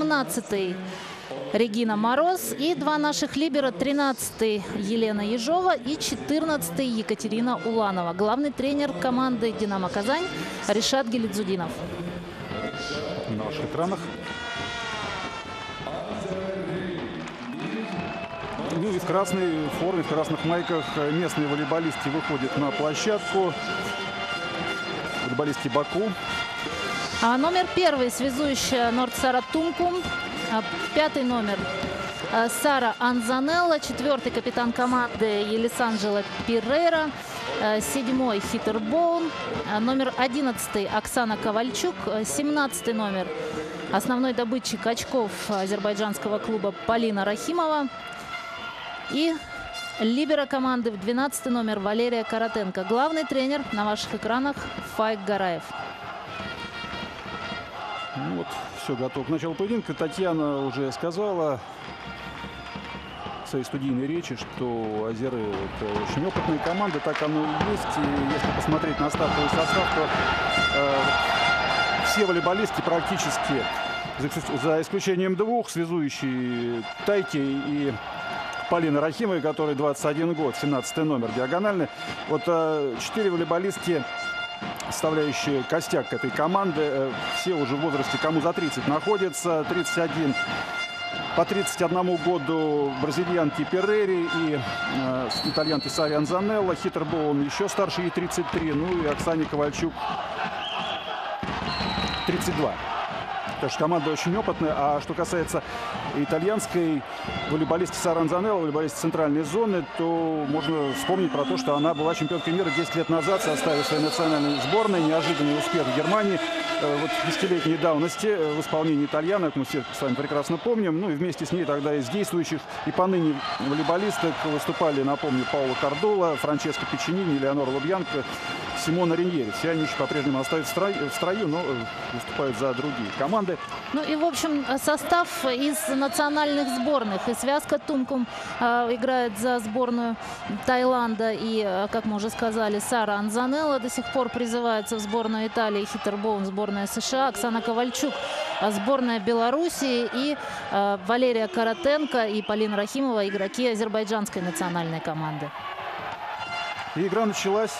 17-й Регина Мороз и два наших либера, 13-й Елена Ежова и 14-й Екатерина Уланова. Главный тренер команды «Динамо Казань» Ришат Гелидзудинов. На ваших экранах. Ну и в красной форме, в красных майках местные волейболисты выходят на площадку. Волейболисты Баку. Номер 1 связующая Нордсара Тумкум. 5-й номер Сара Анзанелла. 4-й капитан команды Елисанджела Пирейра. 7-й Хитер Боун. Номер 11 Оксана Ковальчук. 17-й номер основной добытчик очков азербайджанского клуба Полина Рахимова. И либера команды в 12-й номер Валерия Каратенко. Главный тренер на ваших экранах Фаик Гараев. Ну вот, все готово к началу поединка. Татьяна уже сказала в своей студийной речи, что азеры — это очень опытная команда. Так оно и есть. И если посмотреть на стартовый состав, то все волейболисты практически, за исключением двух, связующие Тайки и Полины Рахимовой, которой 21 год, 17-й номер диагональный. Вот 4 волейболистки, составляющие костяк этой команды, все уже в возрасте, кому за 30 находятся. 31 по 31 году бразильянки Перрери и итальянки Сари Анзанелла. Хитер Боун еще старше, ей 33. Ну и Оксане Ковальчук 32. Потому что команда очень опытная. А что касается итальянской волейболистки Сары Анзанелла, волейболистки центральной зоны, то можно вспомнить про то, что она была чемпионкой мира 10 лет назад в составе своей национальной сборной. Неожиданный успех в Германии. Вот в 10-летней давности в исполнении итальянок, мы все с вами прекрасно помним. Ну и вместе с ней тогда из действующих и поныне волейболисток выступали, напомню, Паула Кардола, Франческа Пичинини, Леонора Лубьянко, Симона Риньери. Все они еще по-прежнему остаются в строю, но выступают за другие команды. Ну и, в общем, состав из национальных сборных. И связка Тумкум играет за сборную Таиланда. И, как мы уже сказали, Сара Анзанелла до сих пор призывается в сборную Италии. Хитер Боун — сборная США. Оксана Ковальчук — сборная Белоруссии. И Валерия Каратенко и Полина Рахимова — игроки азербайджанской национальной команды. И игра началась.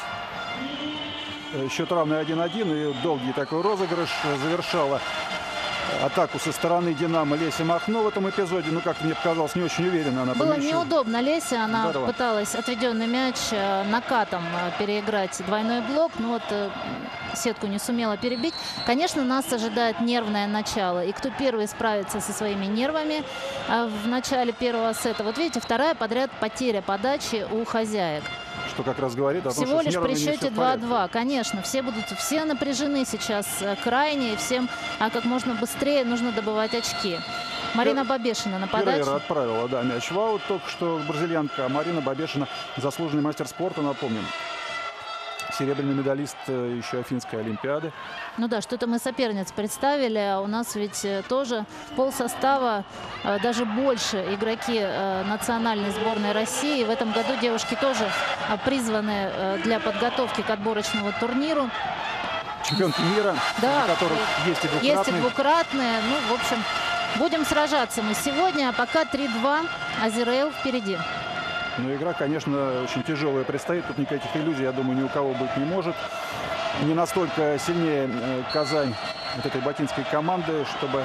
Счет равный 1-1. И долгий такой розыгрыш завершала атаку со стороны «Динамо» Леся Махно в этом эпизоде. Ну, как мне показалось, не очень уверенно она было помещала. Неудобно Леся. Она Здорово пыталась отведенный мяч накатом переиграть двойной блок. Но вот сетку не сумела перебить. Конечно, нас ожидает нервное начало. И кто первый справится со своими нервами в начале первого сета. Вот видите, вторая подряд потеря подачи у хозяек. Что как раз говорит о том, всего что лишь при счете 2-2. Конечно, все напряжены сейчас крайне. И всем как можно быстрее нужно добывать очки. Марина Бабешина на подаче. Перейра отправила, да, мяч в аут только что, бразильянка. А Марина Бабешина — заслуженный мастер спорта, напомним. Серебряный медалист еще Афинской олимпиады. Ну да, что-то мы соперниц представили. А у нас ведь тоже полсостава, даже больше игроки национальной сборной России. В этом году девушки тоже призваны для подготовки к отборочному турниру. Чемпионки мира, да, которых есть и двукратные. Есть и двукратные. Ну, в общем, будем сражаться мы сегодня. А пока 3-2. Азерейл впереди. Но игра, конечно, очень тяжелая предстоит. Тут никаких иллюзий, я думаю, ни у кого быть не может. Не настолько сильнее Казань вот этой бакинской команды, чтобы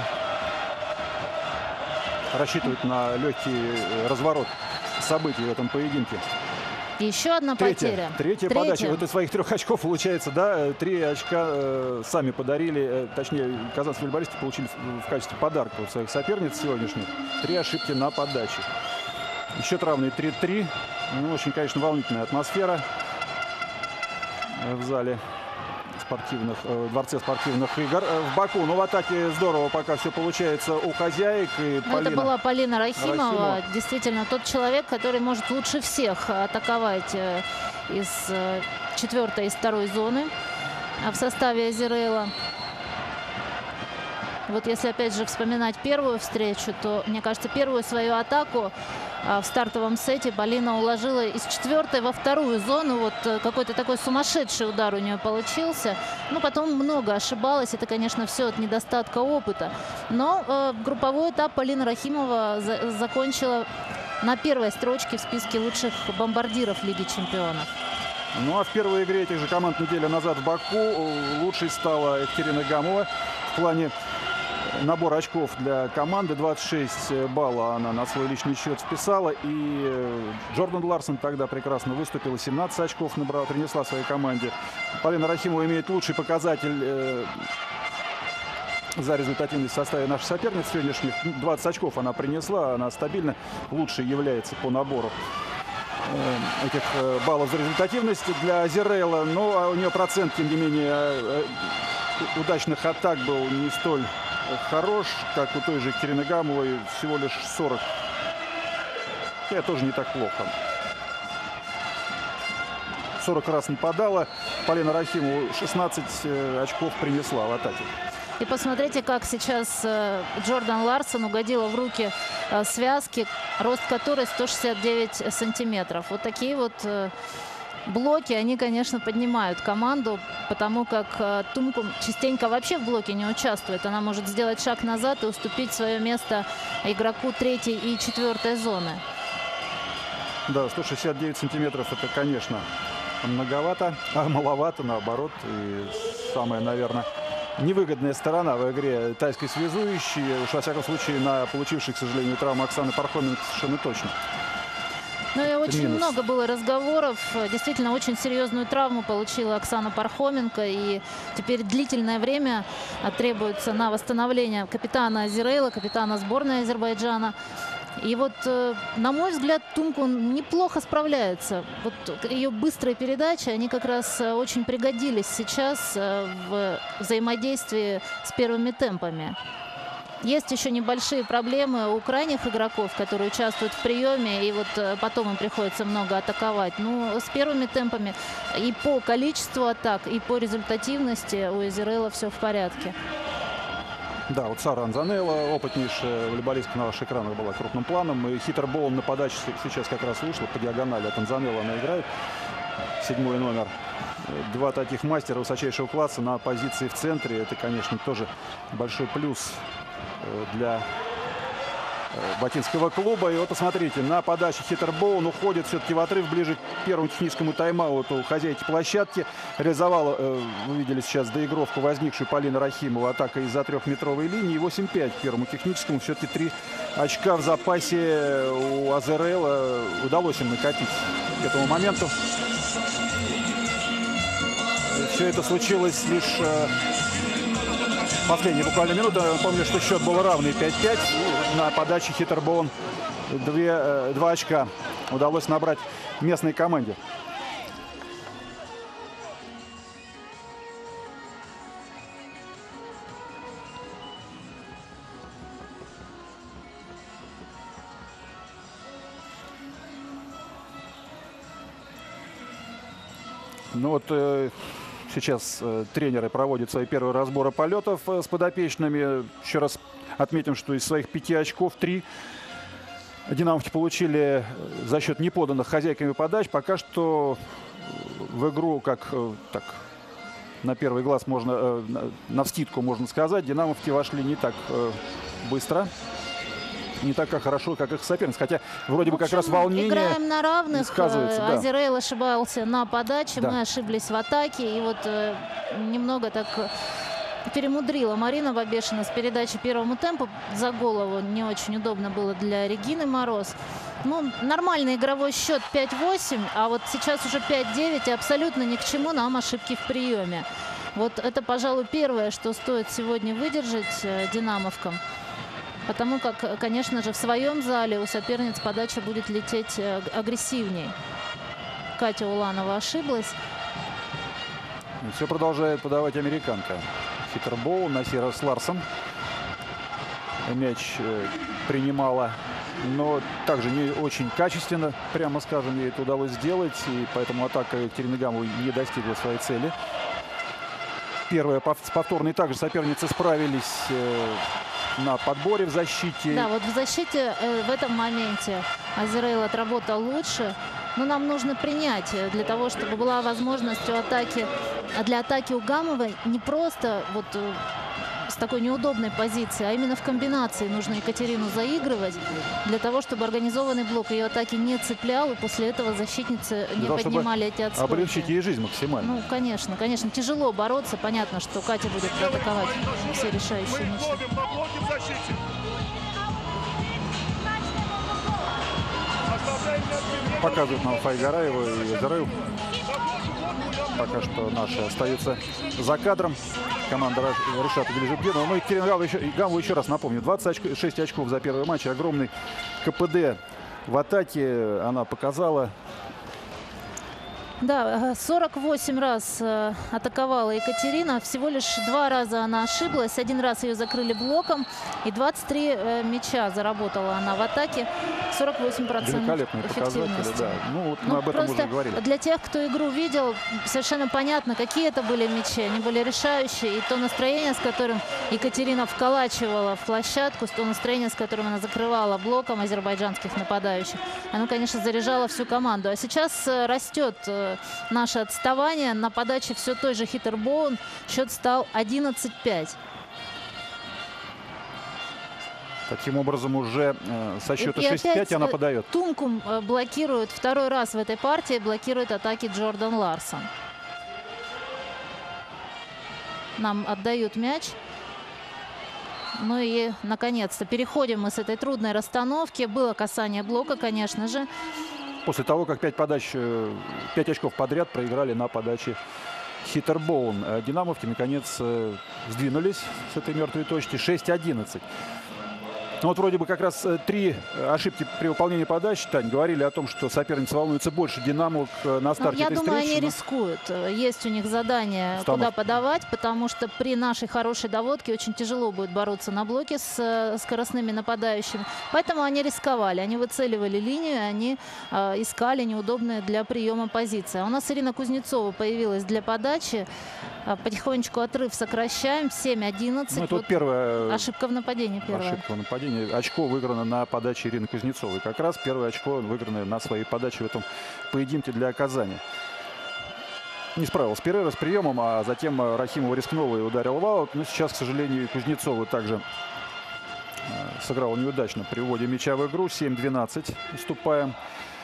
рассчитывать на легкий разворот событий в этом поединке. Еще одна потеря. Третья подача. Вот из своих 3 очков получается, да, 3 очка сами подарили, точнее, казанские волейболисты получили в качестве подарка у своих соперниц сегодняшних. 3 ошибки на подаче. Счет равный 3-3. Ну, очень, конечно, волнительная атмосфера в зале спортивных, Дворце спортивных игр в Баку. Но в атаке здорово пока все получается у хозяек. И это была Полина Рахимова. Действительно, тот человек, который может лучше всех атаковать из 4-й и 2-й зоны в составе Азерейла. Вот если опять же вспоминать первую встречу, то, мне кажется, первую свою атаку в стартовом сете Полина уложила из 4-й во 2-ю зону. Вот какой-то такой сумасшедший удар у нее получился. Ну, потом много ошибалась. Это, конечно, все от недостатка опыта. Но групповой этап Полина Рахимова закончила на первой строчке в списке лучших бомбардиров Лиги чемпионов. Ну а в первой игре этих же команд неделю назад в Баку лучшей стала Екатерина Гамова в плане набора очков для команды. 26 баллов она на свой личный счет вписала. И Джордан Ларсон тогда прекрасно выступила. 17 очков набрала, принесла своей команде. Полина Рахимова имеет лучший показатель за результативность в составе наших соперниц сегодняшних. 20 очков она принесла. Она стабильно лучшей является по набору этих баллов за результативность для Азерелла. Но у нее процент, тем не менее, удачных атак был не столь хорош, как у той же Екатерины Гамовой, всего лишь 40. Это тоже не так плохо. 40 раз нападала. Полина Рахимова 16 очков принесла в атаке. И посмотрите, как сейчас Джордан Ларсон угодила в руки связки, рост которой 169 сантиметров. Вот такие вот блоки, они, конечно, поднимают команду, потому как Тункум частенько вообще в блоке не участвует. Она может сделать шаг назад и уступить свое место игроку 3-й и 4-й зоны. Да, 169 сантиметров это, конечно, многовато, а маловато наоборот. И самое, наверное, невыгодная сторона в игре тайской связующей. Уж во всяком случае на получившей, к сожалению, травму Оксаны Пархоменко совершенно точно. Ну и очень много было разговоров. Действительно, очень серьезную травму получила Оксана Пархоменко. И теперь длительное время требуется на восстановление капитана Азерелла, капитана сборной Азербайджана. И вот, на мой взгляд, Тункум неплохо справляется. Вот ее быстрые передачи, они как раз очень пригодились сейчас в взаимодействии с первыми темпами. Есть еще небольшие проблемы у крайних игроков, которые участвуют в приеме, и вот потом им приходится много атаковать. Ну, с первыми темпами и по количеству атак, и по результативности у Азерелла все в порядке. Да, вот Сара Анзанелла, опытнейшая волейболистка на ваших экранах, была крупным планом. И хитербол на подаче сейчас как раз вышла по диагонали от Анзанелла. Она играет. 7-й номер. Два таких мастера высочайшего класса на позиции в центре. Это, конечно, тоже большой плюс для Батинского клуба. И вот посмотрите, на подаче хитербол уходит все-таки в отрыв ближе к первому техническому тайм-ауту хозяйки площадки. Реализовала, вы видели сейчас доигровку, возникшую Полина Рахимова, атака из-за 3-метровой линии. 8-5 к первому техническому. Все-таки 3 очка в запасе у Азерелла удалось им накопить к этому моменту. Все это случилось лишь последние буквально минуты. Помню, что счет был равный 5-5. На подаче хитербол 2 очка удалось набрать местной команде. Ну вот сейчас тренеры проводят свои первые разборы полетов с подопечными. Еще раз отметим, что из своих 5 очков 3 динамовки получили за счет неподанных хозяйками подач. Пока что в игру, как так на первый глаз можно, навскидку можно сказать, динамовки вошли не так быстро. Не так хорошо, как их соперниц. Хотя вроде бы как раз волнение играем на равных. Сказывается, да. Азерелл ошибался на подаче, да. Мы ошиблись в атаке. И вот немного так перемудрила Марина Бабешина с передачи первому темпу за голову. Не очень удобно было для Регины Мороз. Ну, нормальный игровой счет 5-8, а вот сейчас уже 5-9, и абсолютно ни к чему нам ошибки в приеме. Вот это, пожалуй, первое, что стоит сегодня выдержать динамовкам. Потому как, конечно же, в своем зале у соперниц подача будет лететь агрессивнее. Катя Уланова ошиблась. Все продолжает подавать американка. Хитербол на сей раз Ларсон. Мяч принимала, но также не очень качественно, прямо скажем, ей это удалось сделать. И поэтому атака Екатерины Гамовой не достигла своей цели. Первая с повторной также соперницы справились на подборе в защите. Да, вот в защите в этом моменте Азеррейл отработал лучше. Но нам нужно принять для того, чтобы была возможность для атаки у Гамовой не просто вот с такой неудобной позиции, а именно в комбинации нужно Екатерину заигрывать для того, чтобы организованный блок ее атаки не цеплял, и после этого защитницы не поднимали эти отскоки. Облегчить ей жизнь максимально. Ну, конечно, конечно. Тяжело бороться. Понятно, что Катя будет атаковать все решающие мячи. Показывают нам Фаи Гараева и Азеррейл. Пока что наши остаются за кадром. Команда Ришата Бележибдинова. Ну, Екатерина Гамова, еще раз напомню, 26 очков за первый матч. Огромный КПД в атаке она показала. Да, 48 раз атаковала Екатерина. Всего лишь 2 раза она ошиблась. 1 раз ее закрыли блоком. И 23 мяча заработала она в атаке. 48% Великолепные показатели, да. Ну, вот мы об этом уже говорили. Для тех, кто игру видел, совершенно понятно, какие это были мячи. Они были решающие. И то настроение, с которым Екатерина вколачивала в площадку, то настроение, с которым она закрывала блоком азербайджанских нападающих, оно, конечно, заряжало всю команду. А сейчас растет наше отставание. На подаче все той же Хиттербоун. Счет стал 11-5. Таким образом, уже со счета 6-5 она подает. Тункум блокирует второй раз в этой партии, блокирует атаки Джордан Ларсон. Нам отдают мяч. Ну и, наконец-то, переходим мы с этой трудной расстановки. Было касание блока, конечно же. После того, как 5 очков подряд проиграли на подаче Хиттербоун. Динамовки, наконец, сдвинулись с этой мертвой точки. 6-11. Ну вот вроде бы как раз 3 ошибки при выполнении подачи, Тань, говорили о том, что соперница волнуется больше динамок на старте этой встречи. Я думаю, они рискуют. Есть у них задание, куда подавать, потому что при нашей хорошей доводке очень тяжело будет бороться на блоке с скоростными нападающими. Поэтому они рисковали. Они выцеливали линию, они искали неудобные для приема позиции. А у нас Ирина Кузнецова появилась для подачи. Потихонечку отрыв сокращаем. 7-11. Ну, вот первая ошибка в нападении. Ошибка в нападении. Очко выиграно на подаче Ирины Кузнецовой. Как раз первое очко выиграно на своей подаче в этом поединке для Казани. Не справилась Перейра с приемом, а затем Рахимова рискнула и ударила в аут. Но сейчас, к сожалению, Кузнецова также сыграла неудачно при вводе мяча в игру. 7-12 уступаем.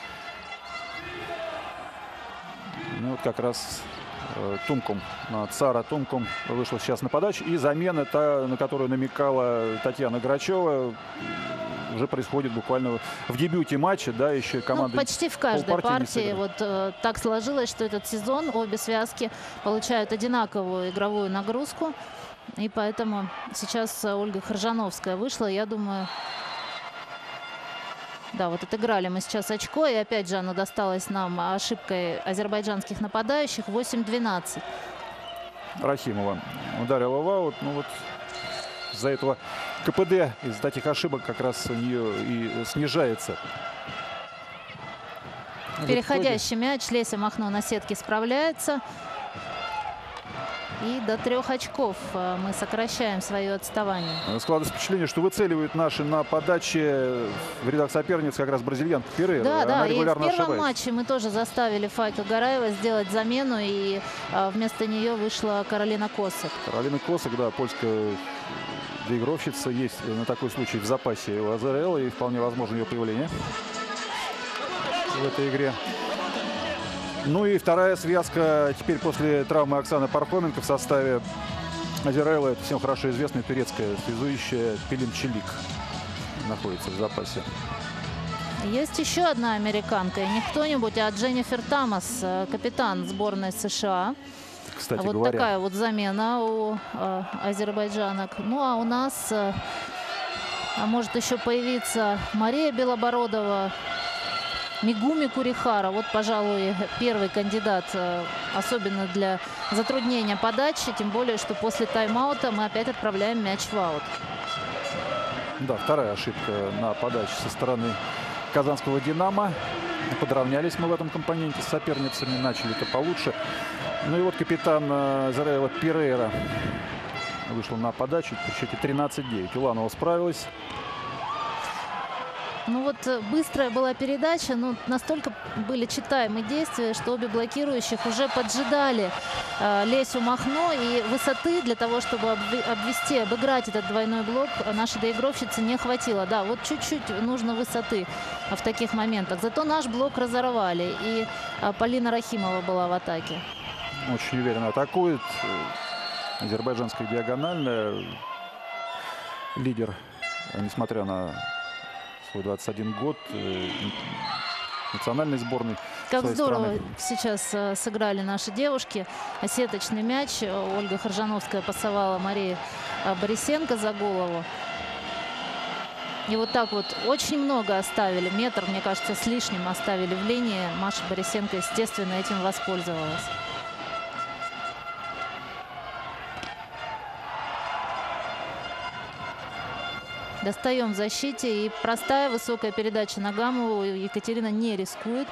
Ну, вот как раз Тункум, Сара Тункум вышла сейчас на подачу. И замена, на которую намекала Татьяна Грачева, уже происходит буквально в дебюте матча. Да, еще команда почти в каждой партии вот так сложилось, что этот сезон обе связки получают одинаковую игровую нагрузку. И поэтому сейчас Ольга Хоржановская вышла. Я думаю... Да, вот отыграли мы сейчас очко. И опять же оно досталось нам ошибкой азербайджанских нападающих. 8-12. Рахимова ударила в аут. Ну вот из-за этого КПД, из-за таких ошибок как раз у нее и снижается. Переходящий мяч. Леся Махно на сетке справляется. И до 3 очков мы сокращаем свое отставание. Складывается впечатление, что выцеливают наши на подаче в рядах соперниц как раз бразильянка Перейра. Да, да, и в первом ошибается. матче мы тоже заставили Файку Гараева сделать замену, и вместо нее вышла Каролина Косак. Каролина Косак, да, польская доигровщица. Есть на такой случай в запасе у Азеррейл, и вполне возможно ее появление в этой игре. Ну и вторая связка теперь после травмы Оксаны Пархоменко в составе Азеррейла. Это всем хорошо известная турецкая связующая Пелин Челик находится в запасе. Есть еще одна американка, и не кто-нибудь, а Дженнифер Тамас, капитан сборной США. Кстати вот говоря, такая вот замена у азербайджанок. Ну а у нас может еще появиться Мария Белобородова, Мигуми Курихара. Вот, пожалуй, первый кандидат, особенно для затруднения подачи. Тем более, что после тайм-аута мы опять отправляем мяч в аут. Да, вторая ошибка на подаче со стороны казанского «Динамо». Подравнялись мы в этом компоненте с соперницами, начали-то получше. Ну и вот капитан Азерелла Перейра вышла на подачу при счете 13-9. Уланова справилась. Ну вот быстрая была передача, но настолько были читаемые действия, что обе блокирующих уже поджидали Лесю Махно, и высоты для того, чтобы обвести, обыграть этот двойной блок, нашей доигровщице не хватило. Да, вот чуть-чуть нужно высоты в таких моментах. Зато наш блок разорвали, и Полина Рахимова была в атаке. Очень уверенно атакует. Азербайджанская диагональная. Лидер, несмотря на свой 21 год, национальной сборной. Как здорово страны. сейчас сыграли наши девушки. Сеточный мяч. Ольга Харжановская пасовала Марии Борисенко за голову. И вот так вот очень много оставили. Метр, мне кажется, с лишним оставили в линии. Маша Борисенко, естественно, этим воспользовалась. Достаем в защите. И простая высокая передача на Гамову. Екатерина не рискует.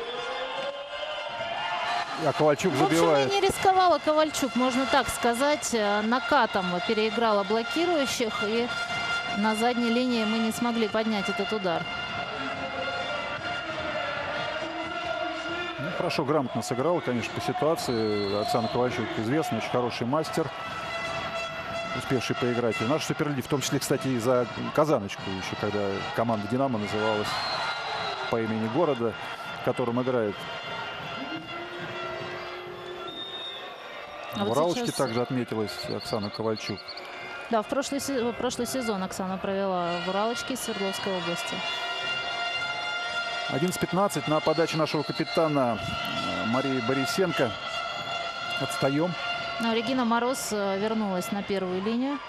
А Ковальчук В общем, забивает. и не рисковала Ковальчук, можно так сказать. Накатом переиграла блокирующих. И на задней линии мы не смогли поднять этот удар. Ну, хорошо, грамотно сыграла, конечно, по ситуации. Оксана Ковальчук известный, очень хороший мастер, успевший поиграть и в нашей Суперлиге, в том числе, кстати, и за Казаночку, еще когда команда «Динамо» называлась по имени города, в котором играет. А В вот Уралочке сейчас... также отметилась Оксана Ковальчук. Да, в прошлый сезон Оксана провела в Уралочке из Свердловской области. 11-15 на подаче нашего капитана Марии Борисенко. Отстаем. Но Регина Мороз вернулась на первую линию.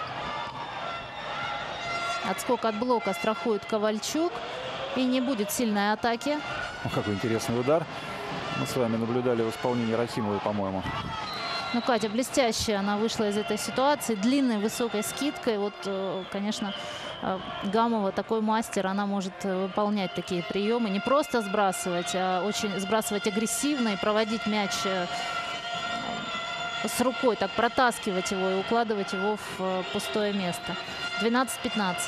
Отскок от блока страхует Ковальчук. И не будет сильной атаки. О, какой интересный удар. Мы с вами наблюдали в исполнении Рахимовой, по-моему. Ну, Катя блестяще она вышла из этой ситуации. Длинной, высокой скидкой. Вот, конечно, Гамова такой мастер. Она может выполнять такие приемы. Не просто сбрасывать, а очень сбрасывать агрессивно и проводить мяч с рукой. Так протаскивать его и укладывать его в пустое место. 12-15.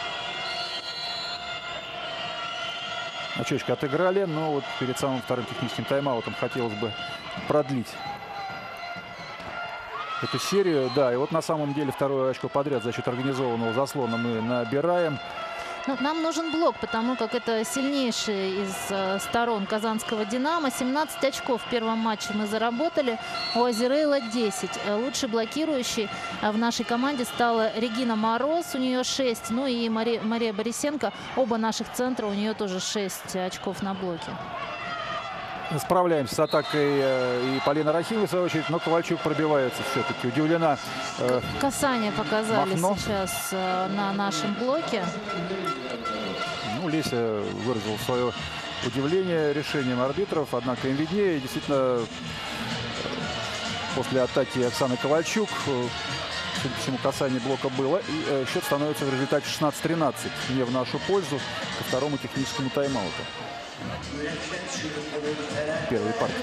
Очечко отыграли, но вот перед самым вторым техническим тайм-аутом хотелось бы продлить эту серию. Да, и вот на самом деле второе очко подряд за счет организованного заслона мы набираем. Ну, нам нужен блок, потому как это сильнейший из сторон казанского «Динамо». 17 очков в первом матче мы заработали. У Азерелла 10. Лучший блокирующий в нашей команде стала Регина Мороз. У нее 6. Ну и Мария Борисенко. Оба наших центра. У нее тоже 6 очков на блоке. Справляемся с атакой и Полина Рахимова, в свою очередь, но Ковальчук пробивается все-таки. Удивлена. Касания показали Махно сейчас на нашем блоке. Ну, Леся выразила свое удивление решением арбитров, однако им виднее. Действительно, после атаки Оксаны Ковальчук, судя по всему, касание блока было. И счет становится в результате 16-13 не в нашу пользу ко второму техническому тайм-ауту. Первой партии.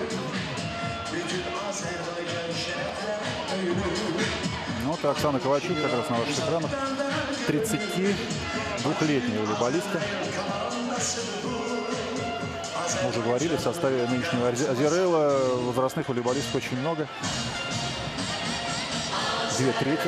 Ну, вот Оксана Ковальчук как раз на ваших экранах. 32-летняя волейболистка. Мы уже говорили, в составе нынешнего Азерелла возрастных волейболистов очень много. 2/3.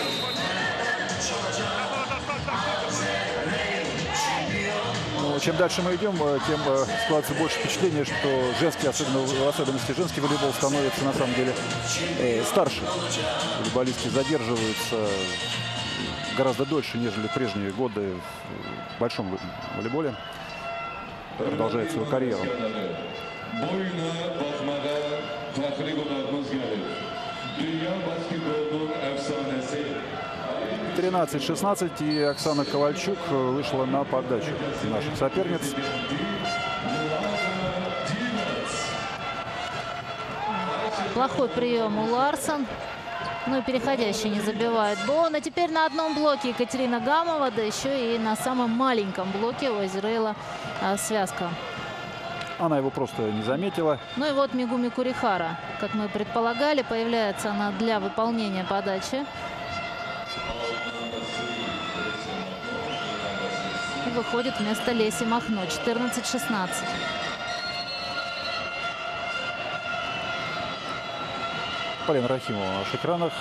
Чем дальше мы идем, тем складывается больше впечатление, что женский, особенно в особенности женский волейбол, становится на самом деле старше. Волейболистки задерживаются гораздо дольше, нежели в прежние годы в большом волейболе. Продолжает свою карьеру. 13-16, и Оксана Ковальчук вышла на подачу наших соперниц. Плохой прием у Ларсон. Ну и переходящий не забивает Боун. А теперь на одном блоке Екатерина Гамова, да еще и на самом маленьком блоке у Азерелла связка. Она его просто не заметила. Ну и вот Мегуми Курихара, как мы предполагали, появляется она для выполнения подачи. И выходит вместо Леси Махно. 14-16. Полина Рахимова на наших экранах.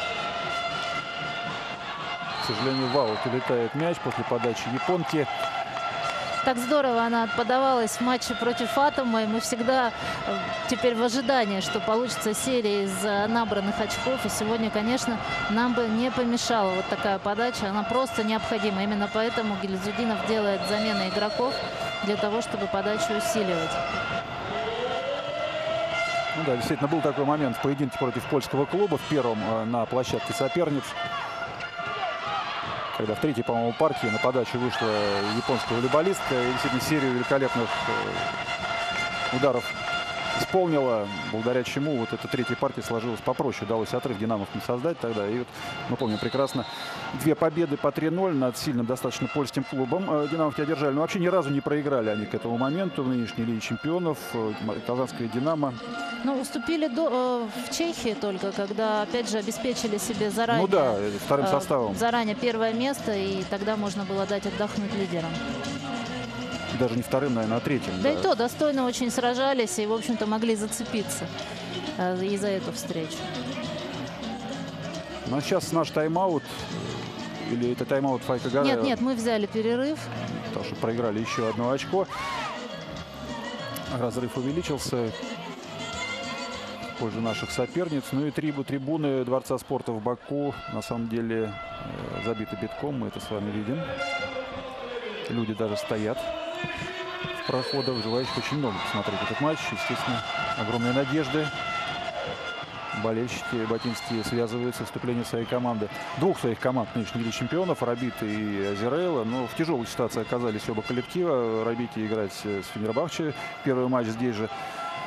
К сожалению, в аут улетает мяч после подачи японки. Так здорово она подавалась в матче против Атома. И мы всегда теперь в ожидании, что получится серия из набранных очков. И сегодня, конечно, нам бы не помешала вот такая подача. Она просто необходима. Именно поэтому Гильзудинов делает замены игроков для того, чтобы подачу усиливать. Ну да, действительно, был такой момент в поединке против польского клуба, в первом на площадке соперниц, когда в третьей, по-моему, партии на подачу вышла японская волейболистка и действительно серию великолепных ударов исполнила, благодаря чему вот эта третья партия сложилась попроще. Удалось отрыв динамовцам создать тогда. И вот мы помним прекрасно, 2 победы по 3-0 над сильным достаточно польским клубом динамовки одержали. Но вообще ни разу не проиграли они к этому моменту в нынешней Лиге чемпионов. Казанская «Динамо». Ну, уступили в Чехии только, когда, опять же, обеспечили себе заранее, ну да, вторым составом. Заранее первое место, и тогда можно было дать отдохнуть лидерам. Даже не вторым, наверное, а третьим. Да и то достойно очень сражались и, в общем-то, могли зацепиться и за эту встречу. Ну а сейчас наш тайм-аут. Или это тайм-аут Файка Гараева? Нет, мы взяли перерыв. Потому что проиграли еще одно очко. Разрыв увеличился в пользу наших соперниц. Ну и трибуны Дворца спорта в Баку на самом деле забиты битком. Мы это с вами видим. Люди даже стоят в проходах. Желающих очень много посмотреть этот матч. Естественно, огромные надежды. Болельщики бакинские связываются с вступлением своей команды. 2 своих команд нынешней Лиги чемпионов, Рабиты и Азерейла. Но в тяжелой ситуации оказались оба коллектива. Рабите играть с Фенербахче. Первый матч здесь же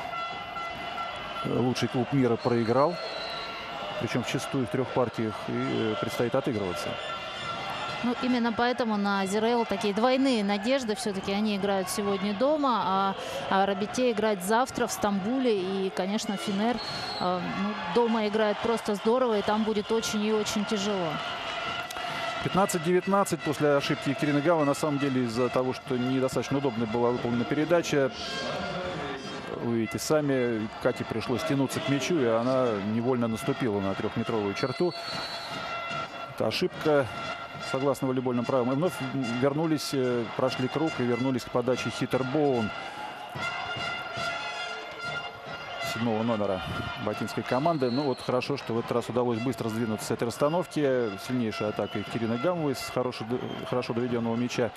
лучший клуб мира проиграл. Причем вчистую в 3 партиях. И предстоит отыгрываться. Ну, именно поэтому на Азерейл такие двойные надежды. Все-таки они играют сегодня дома, а Рабите играет завтра в Стамбуле. И, конечно, Фенер дома играет просто здорово, и там будет очень и очень тяжело. 15-19 после ошибки Екатерины Гавы. На самом деле из-за того, что недостаточно удобно была выполнена передача. Вы видите сами, Кате пришлось тянуться к мячу, и она невольно наступила на 3-метровую черту. Это ошибка. Согласно волейбольным правилам. И вновь вернулись, прошли круг и вернулись к подаче Хиттербоун, 7-го номера бакинской команды. Ну вот хорошо, что в этот раз удалось быстро сдвинуться с этой расстановки. Сильнейшая атака Екатерины Гамовой с хорошо доведенного мяча.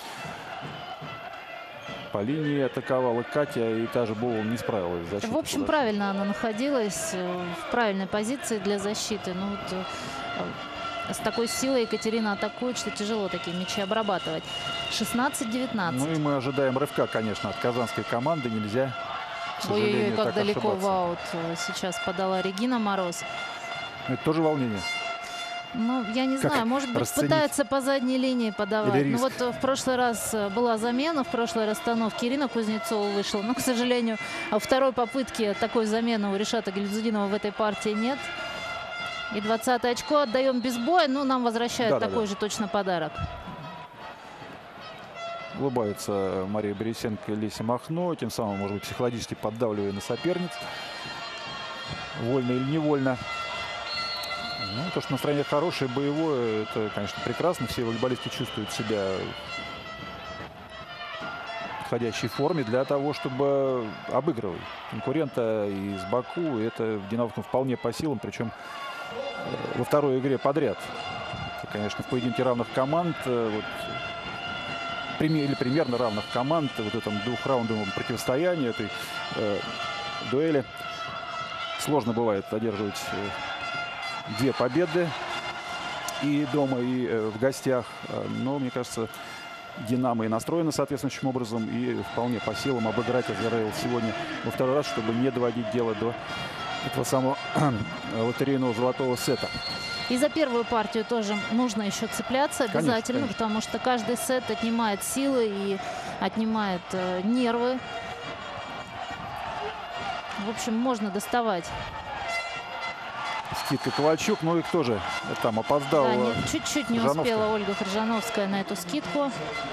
По линии атаковала Катя, и та же Боул не справилась с защитой. В общем, правильно она находилась в правильной позиции для защиты. Ну, вот, с такой силой Екатерина атакует, что тяжело такие мячи обрабатывать. 16-19. Ну и мы ожидаем рывка, конечно, от казанской команды. Нельзя, к сожалению, ой-ой-ой, как далеко ошибаться. в аут сейчас подала Регина Мороз. Это тоже волнение. Ну, я не знаю, может быть, расценить? Пытается по задней линии подавать. Или Ну риск? вот в прошлый раз была замена, в прошлой расстановке Ирина Кузнецова вышла. Но, к сожалению, второй попытки такой замены у Ришата Гильзудинова в этой партии нет. И 20-е очко отдаем без боя, но нам возвращают такой же точно подарок. Улыбаются Мария Борисенко и Леся Махно, тем самым, может быть, психологически поддавливая на соперниц. Вольно или невольно. Ну, то, что настроение хорошее, боевое, это, конечно, прекрасно. Все волейболисты чувствуют себя в подходящей форме для того, чтобы обыгрывать конкурента из Баку. И это динамовцам вполне по силам, причем во второй игре подряд. Это, конечно, в поединке равных команд, вот, или примерно равных команд, вот этом двухраундовом противостоянии, этой дуэли, сложно бывает одерживать 2 победы и дома, и в гостях. Но, мне кажется, Динамо и настроена соответствующим образом, и вполне по силам обыграть Азерейл сегодня во второй раз, чтобы не доводить дело до этого самого лотерейного золотого сета. И за первую партию тоже нужно еще цепляться обязательно, конечно. Потому что каждый сет отнимает силы и отнимает нервы В общем, можно доставать. Скидка Ковальчук, ну и кто же там опоздал? Да, чуть-чуть не Крыжановская. успела Ольга Крыжановская на эту скидку.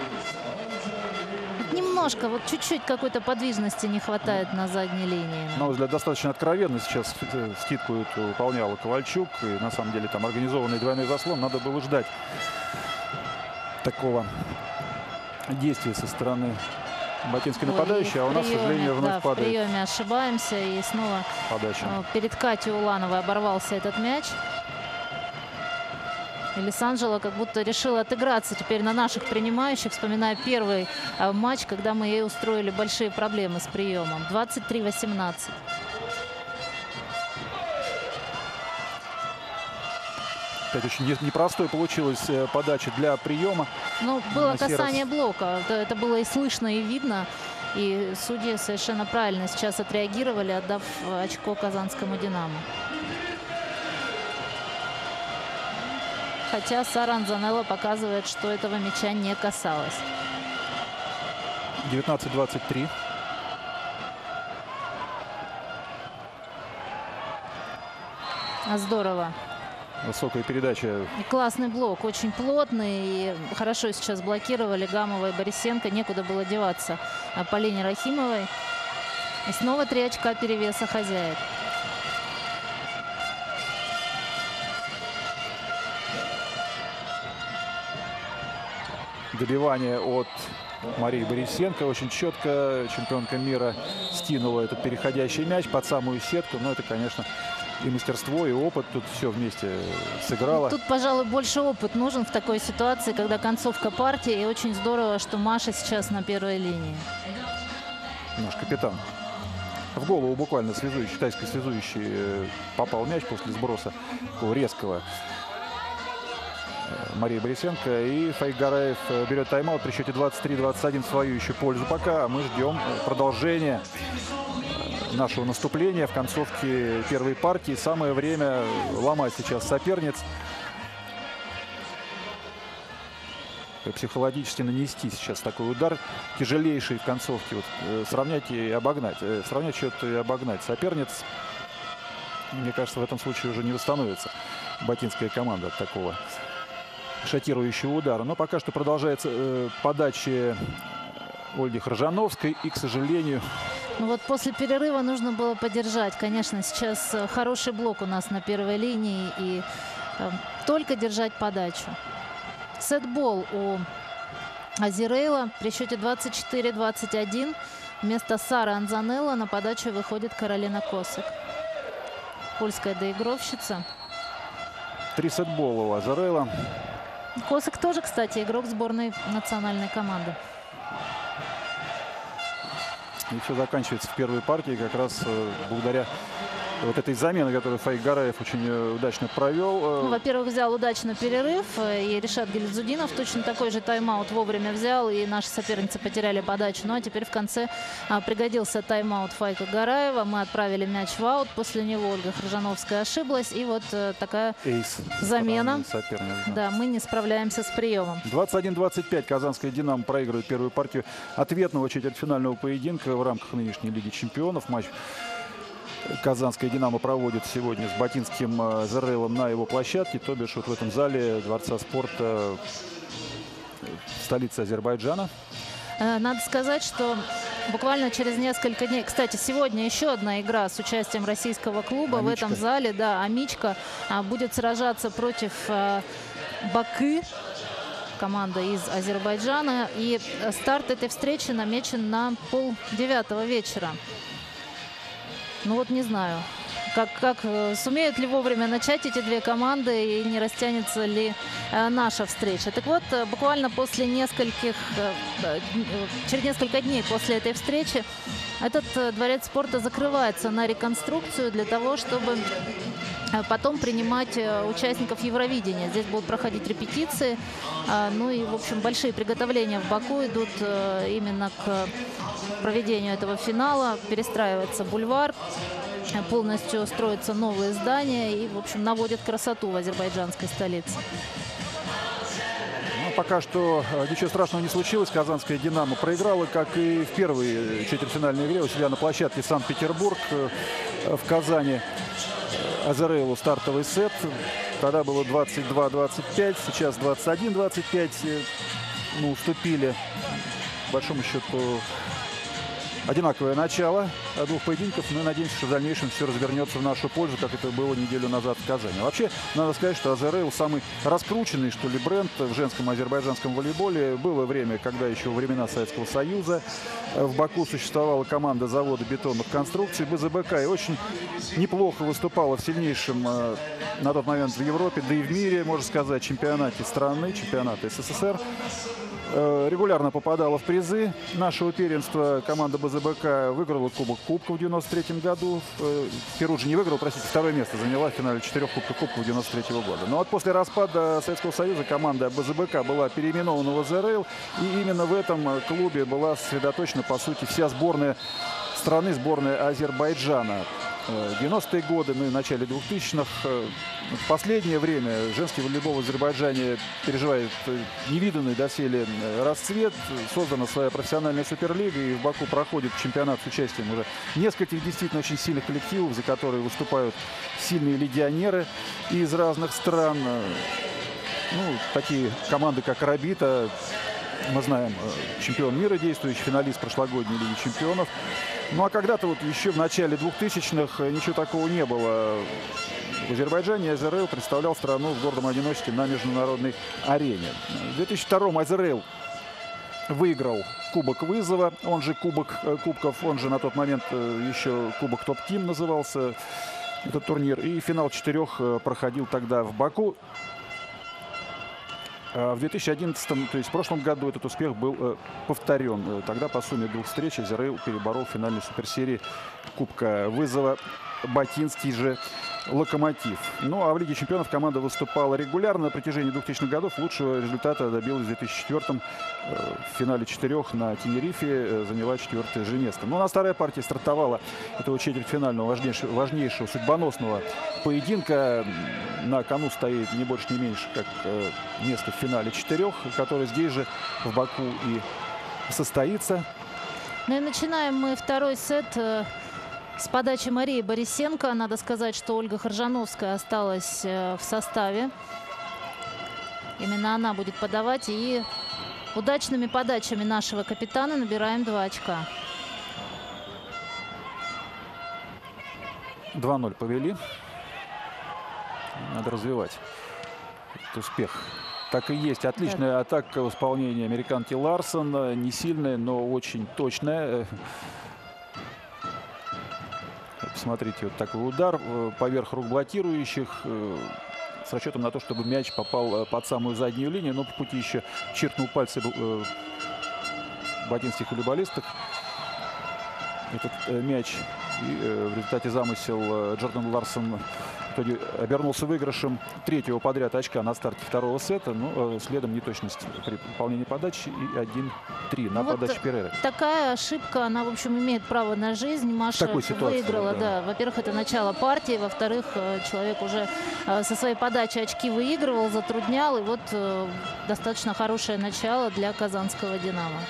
Немножко, вот чуть-чуть какой-то подвижности не хватает на задней линии. На мой взгляд, достаточно откровенно сейчас скидку эту выполняла Ковальчук. И на самом деле там организованный двойной заслон. Надо было ждать такого действия со стороны бакинской нападающей. А у нас, к сожалению, вновь в падает приеме ошибаемся. И снова подача. перед Катей Улановой оборвался этот мяч. И Лисанджело как будто решила отыграться теперь на наших принимающих, вспоминая первый матч, когда мы ей устроили большие проблемы с приемом. 23-18. Опять очень непростой получилась подача для приема. Ну, было На сей касание раз. блока. Это было и слышно, и видно. И судьи совершенно правильно сейчас отреагировали, отдав очко казанскому «Динамо». Хотя Сара Анзанелло показывает, что этого мяча не касалось. 19-23. Здорово. Высокая передача. И классный блок, очень плотный. И хорошо сейчас блокировали Гамова и Борисенко. Некуда было деваться Полине Рахимовой. И снова 3 очка перевеса хозяек. Добивание от Марии Борисенко. Очень четко чемпионка мира скинула этот переходящий мяч под самую сетку. Но это, конечно, и мастерство, и опыт. Тут все вместе сыграло. Тут, пожалуй, больше опыт нужен в такой ситуации, когда концовка партии. И очень здорово, что Маша сейчас на первой линии. Наш капитан. В голову буквально связующий, тайской связующий попал мяч после сброса такого резкого Марии Борисенко. И Фаик Гараев берет тайм-аут при счете 23-21 в свою еще пользу. Пока мы ждем продолжения нашего наступления в концовке первой партии. Самое время ломать сейчас соперниц. Психологически нанести сейчас такой удар тяжелейший в концовке. Вот, сравнять и обогнать. Сравнять счет и обогнать соперниц. Мне кажется, в этом случае уже не восстановится бакинская команда от такого шокирующего удара. Но пока что продолжается подача Ольги Крыжановской. И, к сожалению... Ну вот после перерыва нужно было поддержать. Конечно, сейчас хороший блок у нас на первой линии. И только держать подачу. Сетбол у Азирейла при счете 24-21. Вместо Сары Анзанелло на подачу выходит Каролина Косак. Польская доигровщица. 3 сетбола у Азирейла. Косак тоже, кстати, игрок сборной национальной команды. И все заканчивается в первой партии как раз благодаря вот этой замены, которую Фаик Гараев очень удачно провел. Ну, во-первых, взял удачно перерыв. И Ришат Гильзудинов точно такой же тайм-аут вовремя взял. И наши соперницы потеряли подачу. Ну а теперь в конце пригодился тайм-аут Фаика Гараева. Мы отправили мяч в аут. После него Ольга Крыжановская ошиблась. И вот такая замена. Да, мы не справляемся с приемом. 21-25 казанская «Динамо» проигрывает первую партию ответного четвертьфинального поединка в рамках нынешней Лиги чемпионов. Матч казанская «Динамо» проводит сегодня с бакинским Азирейлом на его площадке, то бишь вот в этом зале Дворца спорта в столице Азербайджана. Надо сказать, что буквально через несколько дней... Кстати, сегодня еще одна игра с участием российского клуба Амичка. В этом зале. Да, Амичка будет сражаться против Баку, команда из Азербайджана. И старт этой встречи намечен на 8:30 вечера. Ну вот не знаю, как сумеют ли вовремя начать эти две команды и не растянется ли наша встреча. Так вот, буквально через несколько дней после этой встречи этот дворец спорта закрывается на реконструкцию для того, чтобы потом принимать участников Евровидения. Здесь будут проходить репетиции. Ну и, в общем, большие приготовления в Баку идут именно к проведению этого финала. Перестраивается бульвар, полностью строятся новые здания и, в общем, наводит красоту в азербайджанской столице. Ну, пока что ничего страшного не случилось. Казанская «Динамо» проиграла, как и в первой четвертьфинальной игре у себя на площадке Санкт-Петербург в Казани. Азарейлу стартовый сет. Тогда было 22-25, сейчас 21-25. Мы уступили, по большому счету, одинаковое начало двух поединков. Мы надеемся, что в дальнейшем все развернется в нашу пользу, как это было неделю назад в Казани. Вообще, надо сказать, что Азарейл самый раскрученный, что ли, бренд в женском азербайджанском волейболе. Было время, когда еще во времена Советского Союза в Баку существовала команда завода бетонных конструкций БЗБК. И очень неплохо выступала в сильнейшем на тот момент в Европе, да и в мире, можно сказать, чемпионате страны, чемпионате СССР. Регулярно попадала в призы нашего первенства. Команда БЗБК выиграла Кубок Кубка в 93 году. Перуджи не выиграл, простите, второе место заняла в финале 4 Кубка Кубка 93 года. Но вот после распада Советского Союза команда БЗБК была переименована в Азарейл. И именно в этом клубе была сосредоточена, по сути, вся сборная страны, сборная Азербайджана. 90-е годы, ну и в начале 2000-х. В последнее время женский волейбол в Азербайджане переживает невиданный доселе расцвет. Создана своя профессиональная суперлига, и в Баку проходит чемпионат с участием уже нескольких действительно очень сильных коллективов, за которые выступают сильные легионеры из разных стран. Ну, такие команды, как «Арабита», мы знаем, чемпион мира действующий, финалист прошлогодней Лиги чемпионов. Ну а когда-то вот еще в начале 2000-х ничего такого не было. В Азербайджане Азарейл представлял страну в гордом одиночестве на международной арене. В 2002-м Азарейл выиграл Кубок Вызова, он же Кубок Кубков, он же на тот момент еще Кубок Топ-Тим назывался этот турнир. И финал 4 проходил тогда в Баку. В 2011-м, то есть в прошлом году, этот успех был повторен. Тогда по сумме 2 встреч Азарейл переборол в финальной суперсерии Кубка Вызова бакинский же «Локомотив». Ну а в Лиге чемпионов команда выступала регулярно на протяжении 2000-х годов. Лучшего результата добилась в 2004-м. В финале 4 на Тенерифе заняла 4-е же место. Ну а вторая партия стартовала этого четвертьфинального важнейшего судьбоносного поединка. На кону стоит не больше, не меньше, как место в финале 4, который здесь же в Баку и состоится. Ну и начинаем мы второй сет с подачи Марии Борисенко. Надо сказать, что Ольга Хоржановская осталась в составе. Именно она будет подавать. И удачными подачами нашего капитана набираем 2 очка. 2-0 повели. Надо развивать этот успех. Так и есть. Отличная атака в исполнении американки Ларсон. Не сильная, но очень точная. Посмотрите, вот такой удар поверх рук блокирующих с расчетом на то, чтобы мяч попал под самую заднюю линию. Но по пути еще чиркнул пальцы бакинских волейболисток этот мяч. И в результате замысел Джордан Ларсон в итоге обернулся выигрышем 3-го подряд очка на старте 2-го сета. Но следом неточность при выполнении подачи и 1-3 на подаче Перейры. Такая ошибка, она, в общем, имеет право на жизнь. Маша выиграла, да. Во-первых, это начало партии. Во-вторых, человек уже со своей подачи очки выигрывал, затруднял. И вот достаточно хорошее начало для казанского «Динамо».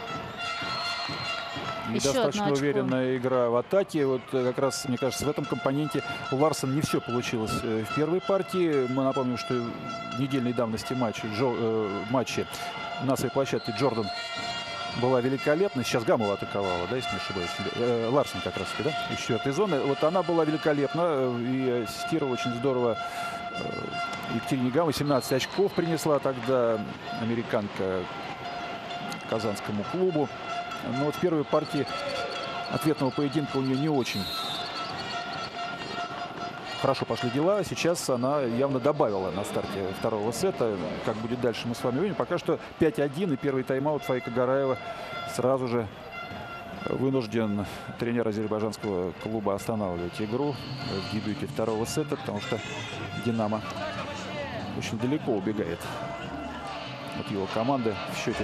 И достаточно уверенная игра в атаке. Вот как раз, мне кажется, в этом компоненте у Ларсон не все получилось в первой партии. Мы напомним, что в недельной давности матче на своей площадке Джордан была великолепна. Сейчас Гамова атаковала, да, если не ошибаюсь. Ларсон как раз, да, из 4-й зоны. Вот она была великолепна. И ассистировала очень здорово Екатерине Гамовой. 17 очков принесла тогда американка казанскому клубу. Но вот в первой партии ответного поединка у нее не очень хорошо пошли дела. Сейчас она явно добавила на старте 2-го сета. Как будет дальше, мы с вами увидим. Пока что 5-1, и первый тайм-аут Фаика Гараева сразу же вынужден тренер азербайджанского клуба останавливать игру в дебюте 2-го сета, потому что «Динамо» очень далеко убегает от его команды в счете.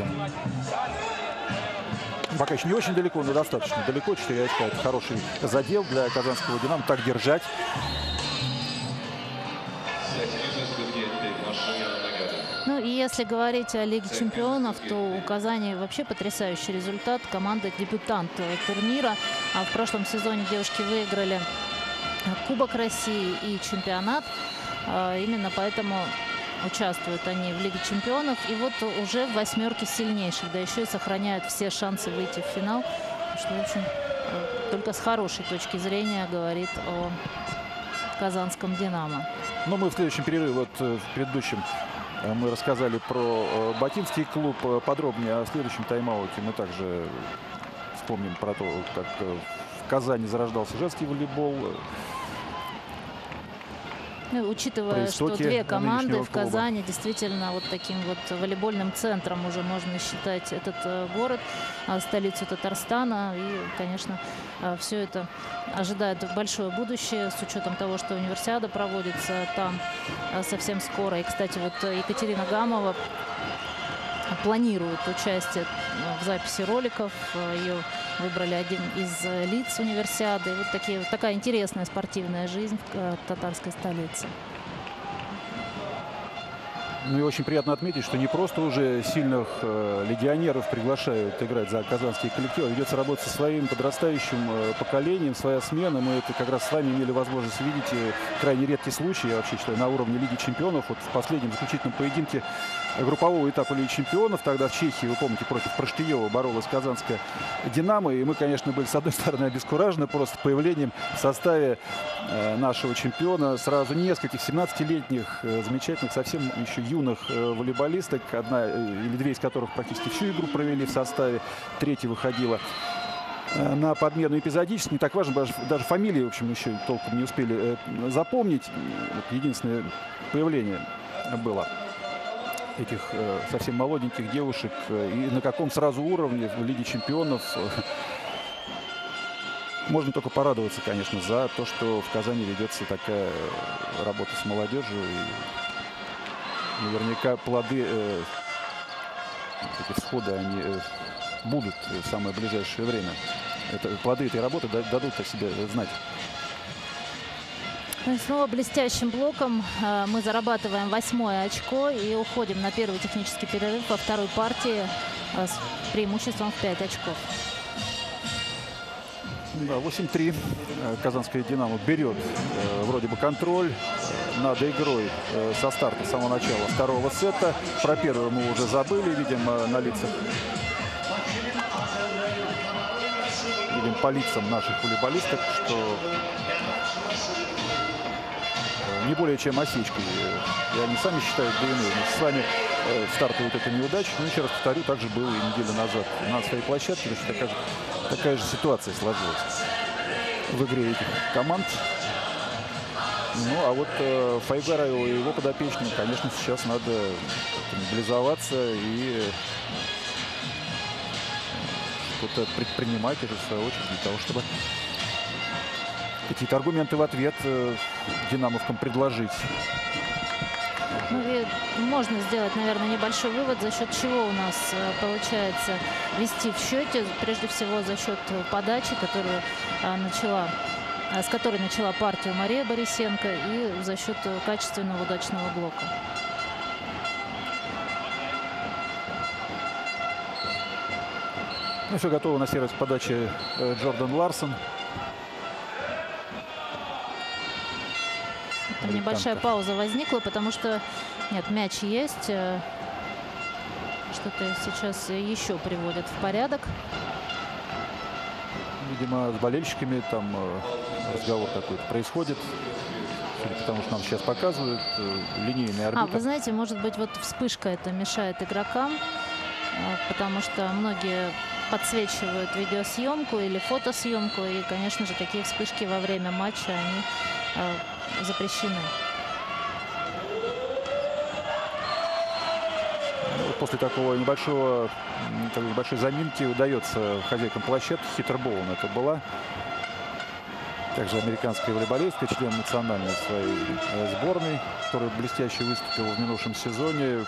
Пока еще не очень далеко, но достаточно далеко. 4 очка – это хороший задел для казанского «Динамо». Так держать. Ну и если говорить о Лиге чемпионов, то у Казани вообще потрясающий результат. Команда дебютант турнира. А в прошлом сезоне девушки выиграли Кубок России и чемпионат. Именно поэтому участвуют они в Лиге чемпионов. И вот уже в 8 сильнейших, да еще и сохраняют все шансы выйти в финал. Что, в общем, только с хорошей точки зрения говорит о казанском «Динамо». Но мы в следующем перерыве, вот в предыдущем, мы рассказали про Бакинский клуб. Подробнее о следующем тайм-ауте мы также вспомним про то, как в Казани зарождался женский волейбол. Ну, учитывая, что две команды в Казани, действительно вот таким вот волейбольным центром уже можно считать этот город, столицу Татарстана. И, конечно, все это ожидает большое будущее с учетом того, что универсиада проводится там совсем скоро. И, кстати, вот Екатерина Гамова планирует участие в записи роликов. Ее выбрали один из лиц универсиады. Вот такая интересная спортивная жизнь в татарской столице. Ну и очень приятно отметить, что не просто уже сильных легионеров приглашают играть за казанские коллективы, а ведется работа со своим подрастающим поколением, своя смена. Мы это как раз с вами имели возможность видеть. Крайне редкий случай, я вообще считаю, на уровне Лиги чемпионов. Вот в последнем заключительном поединке группового этапа Лиги чемпионов, тогда в Чехии, вы помните, против Проштиева боролась казанская «Динамо». И мы, конечно, были, с одной стороны, обескуражены просто появлением в составе нашего чемпиона сразу нескольких 17-летних, замечательных, совсем еще юных волейболисток, одна или две из которых практически всю игру провели в составе, третья выходила на подмену эпизодически. Не так важно, даже фамилии, в общем, еще толком не успели запомнить. Вот единственное появление было этих совсем молоденьких девушек. И на каком сразу уровне в Лиге чемпионов. Можно только порадоваться, конечно, за то, что в Казани ведется такая работа с молодежью. И наверняка плоды эти всходы они будут в самое ближайшее время. Плоды этой работы дадут о себе знать. Ну и снова блестящим блоком мы зарабатываем 8-е очко и уходим на первый технический перерыв во второй партии с преимуществом в 5 очков. Да, 8-3. Казанская «Динамо» берет вроде бы контроль над игрой со старта, с самого начала второго сета. Про первую мы уже забыли, видим на лицах. Видим по лицам наших волейболисток, что не более чем осечкой. И они сами считают длину. С вами стартует эта неудача. Но еще раз повторю, также было и неделю назад на своей площадке. Такая же ситуация сложилась в игре этих команд. Ну, а вот Файгару и его подопечным, конечно, сейчас надо мобилизоваться и что-то предпринимать уже, в свою очередь, для того, чтобы какие-то аргументы в ответ динамовкам предложить. Ну, и можно сделать, наверное, небольшой вывод, за счет чего у нас получается вести в счете. Прежде всего за счет подачи, с которой начала партию Мария Борисенко, и за счет качественного удачного блока. Ну, все готово на сервис подачи Джордан Ларсон. Там небольшая пауза возникла, потому что нет, мяч есть. Что-то сейчас еще приводят в порядок. Видимо, с болельщиками там разговор какой-то происходит. Потому что нам сейчас показывают линейный арбитр. Вы знаете, может быть, вот вспышка это мешает игрокам, потому что многие подсвечивают видеосъемку или фотосъемку. И, конечно же, такие вспышки во время матча, они запрещены. После такого небольшой заминки удается хозяйкам площадки, Хитер Боун это была. Также американская волейболистка, член национальной своей сборной, которая блестяще выступила в минувшем сезоне.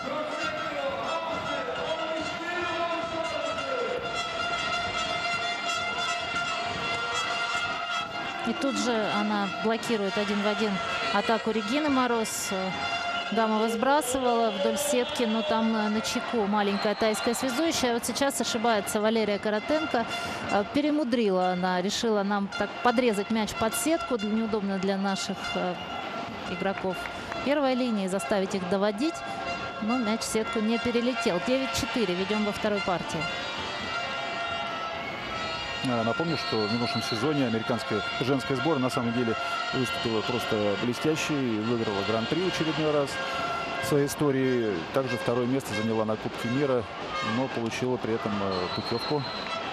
И тут же она блокирует один в один атаку Регины Мороз. Гамова сбрасывала вдоль сетки, но там на чеку маленькая тайская связующая. Вот сейчас ошибается Валерия Коротенко. Перемудрила она, решила нам так подрезать мяч под сетку. Неудобно для наших игроков первой линии, заставить их доводить. Но мяч в сетку не перелетел. 9-4 ведем во второй партии. Напомню, что в минувшем сезоне американская женская сборная на самом деле выступила просто блестяще и выиграла Гран-при в очередной раз в своей истории. Также второе место заняла на Кубке мира, но получила при этом путевку,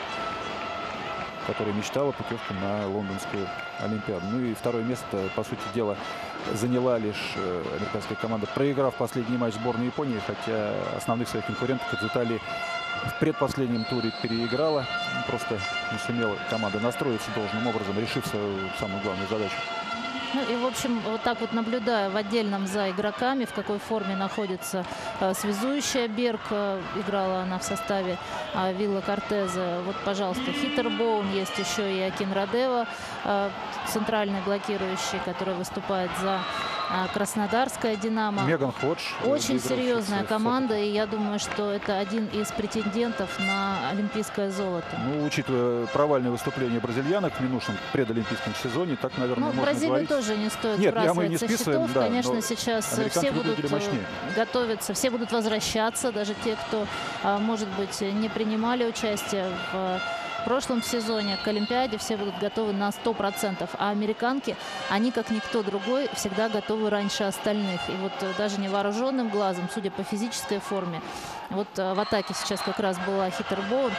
которая мечтала, путевку на Лондонскую Олимпиаду. Ну и второе место, по сути дела, заняла лишь американская команда, проиграв последний матч сборной Японии, хотя основных своих конкурентов из Италии в предпоследнем туре переиграла. Просто не сумела команда настроиться должным образом, решив свою самую главную задачу. Ну и, в общем, вот так вот наблюдая в отдельном за игроками, в какой форме находится связующая Берг. Играла она в составе Вилла Кортеза. Вот, пожалуйста, Хиттербоун. Есть еще и Акин Радева, центральный блокирующий, который выступает за Краснодарская «Динамо». Меган Ходж. Очень серьезная команда, и я думаю, что это один из претендентов на олимпийское золото. Ну, учитывая провальное выступление бразильянок в минувшем предолимпийском сезоне, так, наверное, можно Бразилию говорить. Тоже не стоит сбрасывать со счетов. Да, конечно, сейчас все будут мощнее. готовиться, все будут возвращаться, даже те, кто, может быть, не принимали участие в прошлом сезоне к Олимпиаде, все будут готовы на 100%. А американки, они, как никто другой, всегда готовы раньше остальных. И вот даже невооруженным глазом, судя по физической форме, вот в атаке сейчас как раз была Хиттербоун.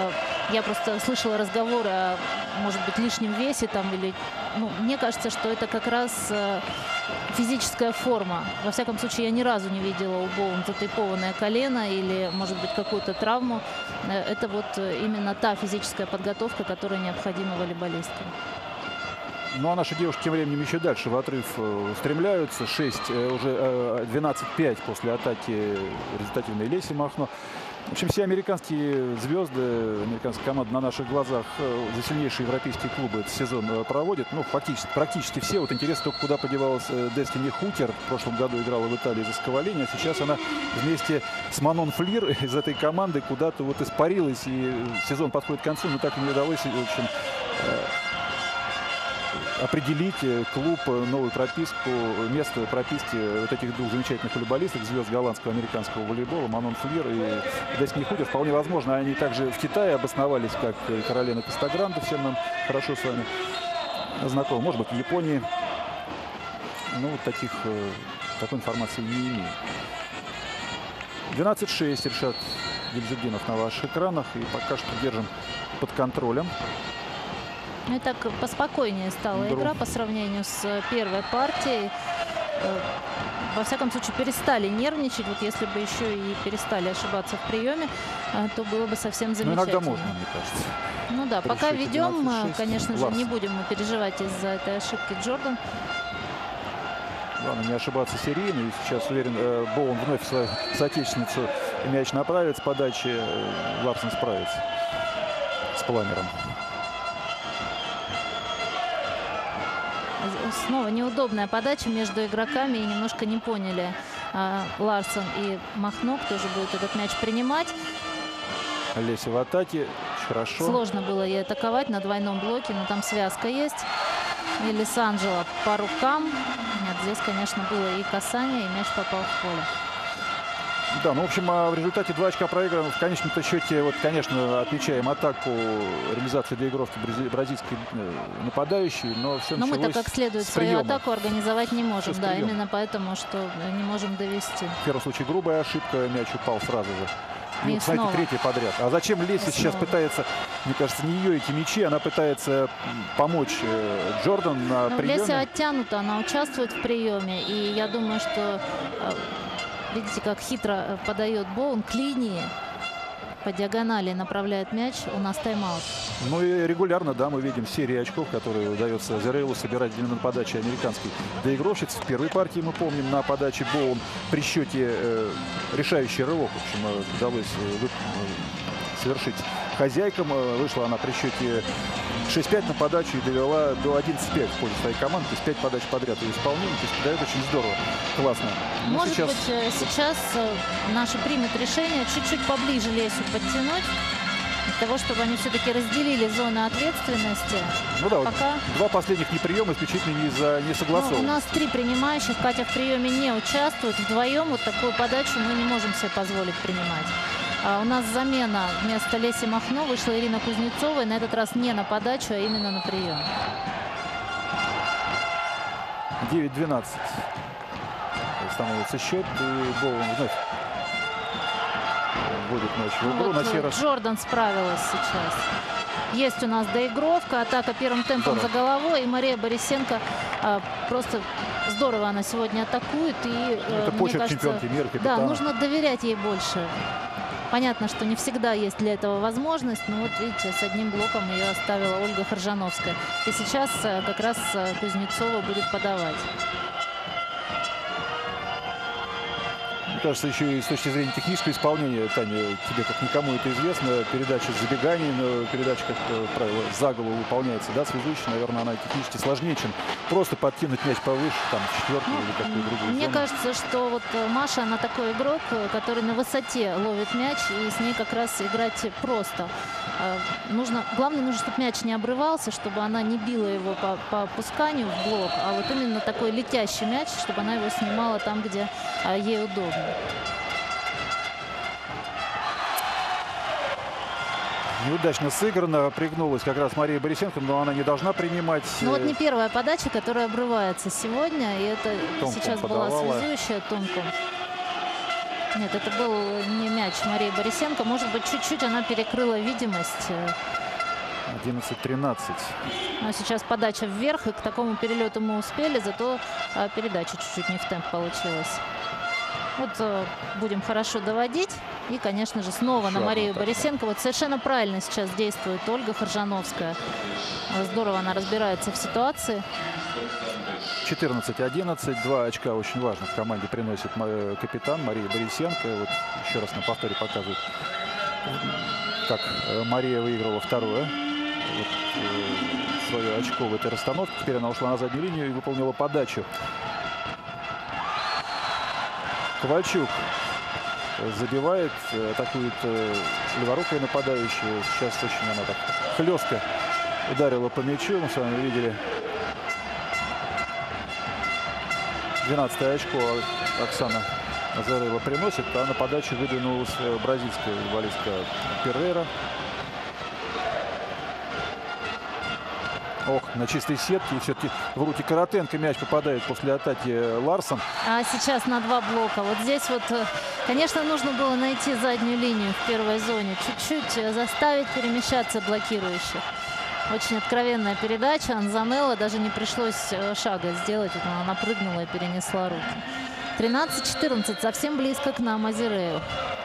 Я просто слышала разговоры о, может быть, лишнем весе там или... Ну, мне кажется, что это как раз физическая форма. Во всяком случае, я ни разу не видела у Боун затейпованное колено или, может быть, какую-то травму. Это вот именно та физическая подготовка, которая необходима волейболисткам. Ну а наши девушки тем временем еще дальше в отрыв устремляются. Уже 12-5 после атаки результативной Леси Махно. В общем, все американские звезды, американская команда на наших глазах за сильнейшие европейские клубы этот сезон проводит. Ну, практически все. Вот интересно только, куда подевалась Дестини Хутер. В прошлом году играла в Италии за Сковалини, а сейчас она вместе с Манон Флир из этой команды куда-то вот испарилась. И сезон подходит к концу, но так и не удалось, в общем, определить клуб, новую прописку, место прописки вот этих двух замечательных волейболистов, звезд голландского и американского волейбола, Манон Флир и Дестини Хутер. Вполне возможно, они также в Китае обосновались, как и Каролина Кастагранде, всем нам хорошо с вами знакомы. Может быть, в Японии. Ну, вот такой информации не имею. 12-6 Ильшат Гильзудинов на ваших экранах. И пока что держим под контролем. Ну и так поспокойнее стала игра по сравнению с первой партией. Во всяком случае, перестали нервничать. Вот если бы еще и перестали ошибаться в приеме, то было бы совсем замечательно. Ну, иногда можно, мне кажется. Ну да, пока ведем, конечно же, Ларсон. не будем мы переживать из-за этой ошибки Джордан. Главное не ошибаться серийно. И сейчас, уверен, Боун вновь свою соотечественницу мяч направит с подачи. Ларсон справится с Пламером. Снова неудобная подача между игроками. И немножко не поняли Ларсон и Махно, кто же будет этот мяч принимать. Леся в атаке. Очень хорошо. Сложно было ей атаковать на двойном блоке, но там связка есть. И Лисанджело по рукам. Нет, здесь, конечно, было и касание, и мяч попал в поле. Да, ну, в общем, в результате 2 очка проиграно. В конечном-то счете, вот, конечно, отмечаем атаку, реализацию доигровки бразильской нападающей, но все началось. Но мы-то как следует свою атаку организовать не можем. Да, именно поэтому, что не можем довести. В первом случае грубая ошибка, мяч упал сразу же. И вот, снова. смотрите, третий подряд. А зачем Леся сейчас пытается, мне кажется, не ее эти мячи, она пытается помочь Джордан на приеме. Леся оттянута, она участвует в приеме, и я думаю, что... Видите, как хитро подает Боун к линии. По диагонали направляет мяч. У нас тайм-аут. Ну и регулярно, да, мы видим серии очков, которые удается Зеррейлу собирать именно на подаче американской доигровщицы. В первой партии, мы помним, на подаче Боун при счете решающий рывок. В общем, удалось совершить хозяйкам. Вышла она при счете 6-5 на подачу и довела до 11-5 в пользу своей команды. То есть 5 подач подряд ее исполнение. То есть дает очень здорово, классно. Но Может быть, сейчас наши примут решение чуть-чуть поближе Лесю подтянуть, для того, чтобы они все-таки разделили зоны ответственности. Ну да, Пока... вот 2 последних неприема исключительно из-за несогласованности. У нас 3 принимающих. Катя в приеме не участвует. Вдвоем вот такую подачу мы не можем себе позволить принимать. У нас замена вместо Леси Махно вышла Ирина Кузнецова. И на этот раз не на подачу, а именно на прием. 9-12 становится счет. И Боун вновь вводит мяч в игру. Вот На сей раз Джордан справилась сейчас. Есть у нас доигровка. Атака первым темпом за головой. И Мария Борисенко просто здорово она сегодня атакует. И, это почерк чемпионки мира, капитана. Да, нужно доверять ей больше. Понятно, что не всегда есть для этого возможность, но вот видите, с одним блоком ее оставила Ольга Харжановская. И сейчас как раз Кузнецова будет подавать. Мне кажется, еще и с точки зрения технического исполнения, Таня, тебе как никому это известно, передача с забеганием, передача, как правило, за голову выполняется, да, связующая, наверное, она технически сложнее, чем просто подкинуть мяч повыше, там, в четвертую или какую-то другую Мне зону. кажется, что вот Маша, она такой игрок, который на высоте ловит мяч, и с ней как раз играть просто. Главное, нужно, чтобы мяч не обрывался, чтобы она не била его по опусканию в блок, а вот именно такой летящий мяч, чтобы она его снимала там, где ей удобно. Неудачно сыграно, пригнулась как раз Мария Борисенко, но она не должна принимать. Ну вот не первая подача, которая обрывается сегодня, и это Томком сейчас подавала. была связующая Томком. Нет, это был не мяч Марии Борисенко. Может быть, чуть-чуть она перекрыла видимость. 11-13. Но сейчас подача вверх, и к такому перелету мы успели, зато передача чуть-чуть не в темп получилась. Вот будем хорошо доводить. И, конечно же, снова на Марию Борисенко. Вот совершенно правильно сейчас действует Ольга Харжановская. Здорово она разбирается в ситуации. 14-11. 2 очка очень важно в команде приносит капитан Мария Борисенко. Вот еще раз на повторе показывает, как Мария выиграла второе. Вот, свое очко в этой расстановке. Теперь она ушла на заднюю линию и выполнила подачу. Ковальчук забивает, атакует леворукой нападающая. Сейчас очень она так хлестко ударила по мячу. Мы с вами видели 12-е очко Оксана Азарелла приносит, а на подачу выдвинулась бразильская футболистка Перейра. Ох, на чистой сетке. И все-таки в руки Коротенко мяч попадает после атаки Ларсон. А сейчас на 2 блока. Вот здесь вот, конечно, нужно было найти заднюю линию в первой зоне. Чуть-чуть заставить перемещаться блокирующих. Очень откровенная передача. Анзанелла даже не пришлось шага сделать. Вот она напрыгнула и перенесла руки. 13-14. Совсем близко к нам Азирею.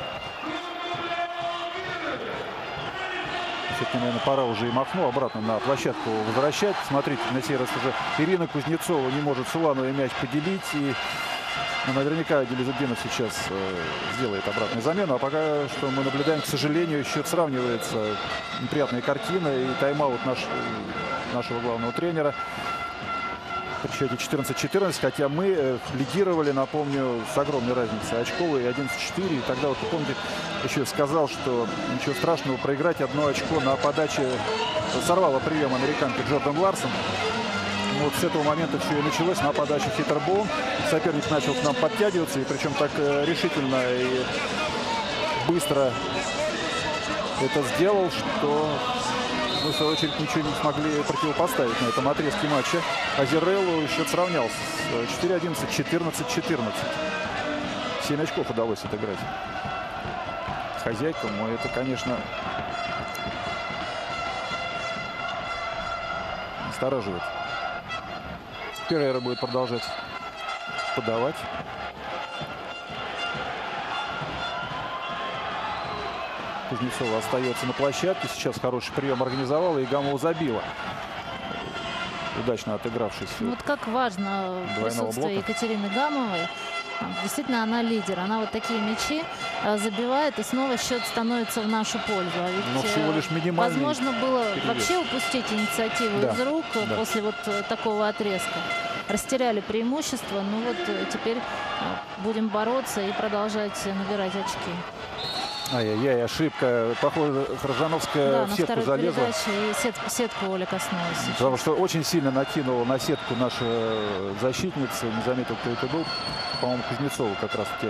Все-таки, наверное, пора уже и Махно обратно на площадку возвращать. Смотрите, на сей раз уже Ирина Кузнецова не может с Улановой мяч поделить. И наверняка Гилизуддинов сейчас сделает обратную замену. А пока что мы наблюдаем, к сожалению, счет сравнивается. Неприятная картина и тайм-аут нашего главного тренера. При счете 14-14, хотя мы лидировали, напомню, с огромной разницей очковой 11-4. И тогда, вот помните, еще сказал, что ничего страшного проиграть одно очко на подаче. Сорвала прием американка Джордан Ларсон. Вот с этого момента все и началось на подаче Хиттербоун. Соперник начал к нам подтягиваться, и причем так решительно и быстро это сделал, что мы, в свою очередь, ничего не смогли противопоставить на этом отрезке матча. Азереллу счет сравнялся. 4-11, 14-14. 7 очков удалось отыграть хозяйкам. Но это, конечно, настораживает. Перейра будет продолжать подавать. Кузнецова остается на площадке. Сейчас хороший прием организовала и Гамова забила. Удачно отыгравшись. Вот как важно присутствие блока. Екатерины Гамовой. Действительно, она лидер. Она вот такие мячи забивает, и снова счет становится в нашу пользу. А ведь, Но всего лишь минимальный возможно было перевес. вообще упустить инициативу Да, из рук да. после вот такого отрезка. Растеряли преимущество, ну вот теперь будем бороться и продолжать набирать очки. Ай-яй-яй, ошибка. Похоже, Хржановская Да, в на сетку второй залезла. передаче и сетку Оля коснулась. сейчас. Потому что очень сильно накинула на сетку наша защитница. Не заметил, кто это был. По-моему, Кузнецова как раз-таки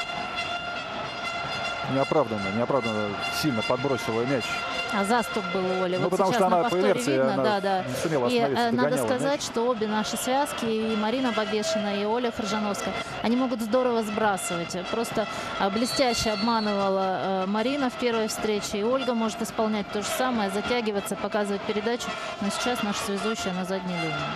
неоправданно сильно подбросила мяч. А заступ был у Оли. Ну, Вот потому сейчас что на она по повторе инерции видно, она да. не сумела И остановиться, надо догоняла сказать, мяч. что обе наши связки, и Марина Бабешина, и Оля Хржановская, они могут здорово сбрасывать. Просто блестяще обманывала Марина в первой встрече, и Ольга может исполнять то же самое, затягиваться, показывать передачу. Но сейчас наша связующая на задней линии.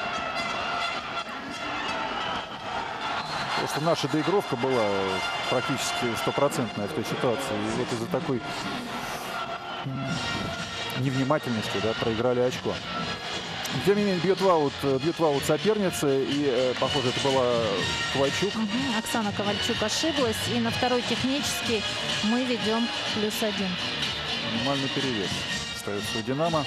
Просто наша доигровка была практически стопроцентная в той ситуации. И вот из-за такой невнимательности, да, проиграли очко. Тем не менее, бьет в аут соперницы. И, похоже, это была Ковальчук. Оксана Ковальчук ошиблась. И на второй технический мы ведем +1. Минимальный перевес остается у «Динамо».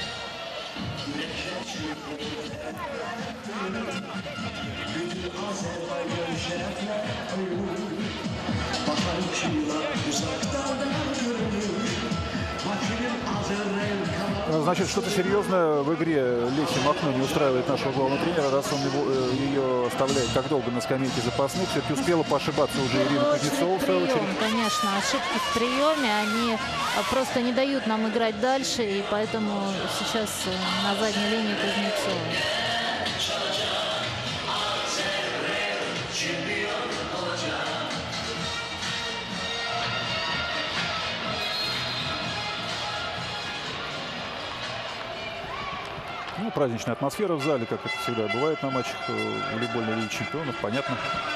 Значит, что-то серьезное в игре Леси Махно не устраивает нашего главного тренера, раз он ее оставляет так долго на скамейке запасных. Все-таки успела поошибаться уже Ирина Кузнецова, в свою очередь. Конечно, ошибки в приеме, они просто не дают нам играть дальше, и поэтому сейчас на задней линии Кузнецова. Ну, праздничная атмосфера в зале, как это всегда бывает на матчах волейбольной Лиги Чемпионов, понятно.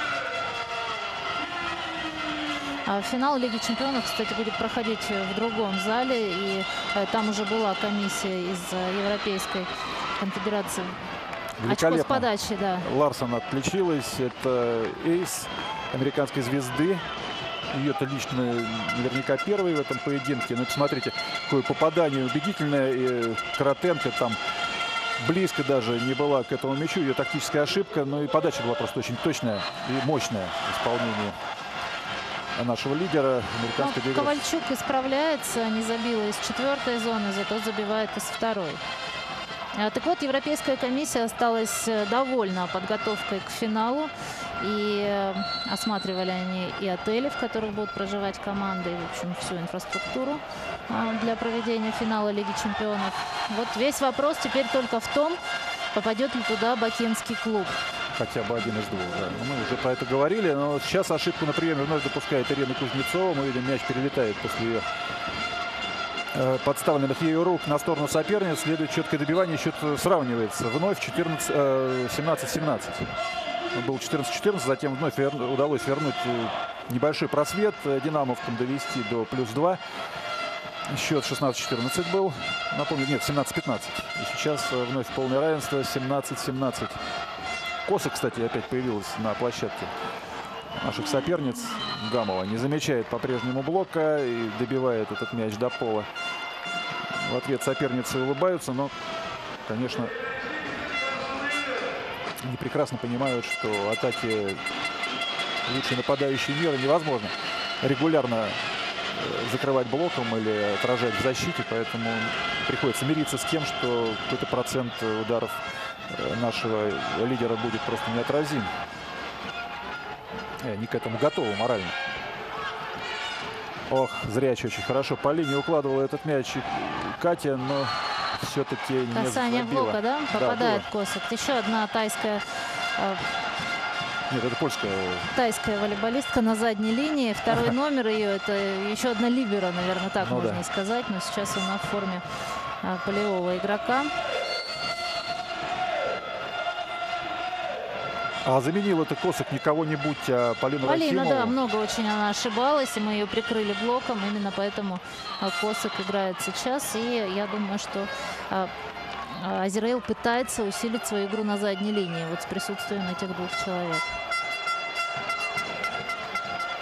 Финал Лиги Чемпионов, кстати, будет проходить в другом зале. И там уже была комиссия из Европейской конфедерации. Очко с подачи, да. Ларсон отличилась. Это эйс американской звезды. Ее-то лично наверняка первый в этом поединке. Но посмотрите, какое попадание убедительное. И Коротенко там близко даже не была к этому мячу. Ее тактическая ошибка. Но и подача была просто очень точная и мощная в исполнении нашего лидера, американской доигровки. Ковальчук исправляется, не забила из 4-й зоны, зато забивает из 2-й. Так вот, Европейская комиссия осталась довольна подготовкой к финалу. И осматривали они и отели, в которых будут проживать команды, и, в общем, всю инфраструктуру для проведения финала Лиги Чемпионов. Вот весь вопрос теперь только в том, попадет ли туда бакинский клуб. Хотя бы один из двух, да. Мы уже про это говорили, но сейчас ошибку на приеме вновь допускает Ирина Кузнецова. Мы видим, мяч перелетает после ее подставленных ею рук на сторону соперниц. Следует четкое добивание, счет сравнивается. Вновь 17-17. Был 14-14, затем вновь удалось вернуть небольшой просвет. Динамовкам довести до +2. Счет 16-14 был. Напомню, нет, 17-15. И сейчас вновь полное равенство, 17-17. Коса, кстати, опять появилась на площадке наших соперниц. Гамова не замечает по-прежнему блока и добивает этот мяч до пола. В ответ соперницы улыбаются, но, конечно, они прекрасно понимают, что атаки лучшей нападающей мира невозможно регулярно закрывать блоком или отражать в защите, поэтому приходится мириться с тем, что какой-то процент ударов нашего лидера будет просто неотразим. Не к этому готовы морально. Ох, зрячий очень хорошо по линии укладывала этот мяч Катя, но все-таки не забила. Касание блока, да? Попадает да, Косак. Еще одна тайская... Нет, это польская. Тайская волейболистка на задней линии. Второй номер ее, это еще одна либера, наверное, так можно сказать. Но сейчас она в форме полевого игрока. А заменил это Косак не кого-нибудь, а Полину Полина, Рахимову. да, много очень она ошибалась, и мы ее прикрыли блоком. Именно поэтому Косак играет сейчас. И я думаю, что Азеррейл пытается усилить свою игру на задней линии. Вот с присутствием этих двух человек.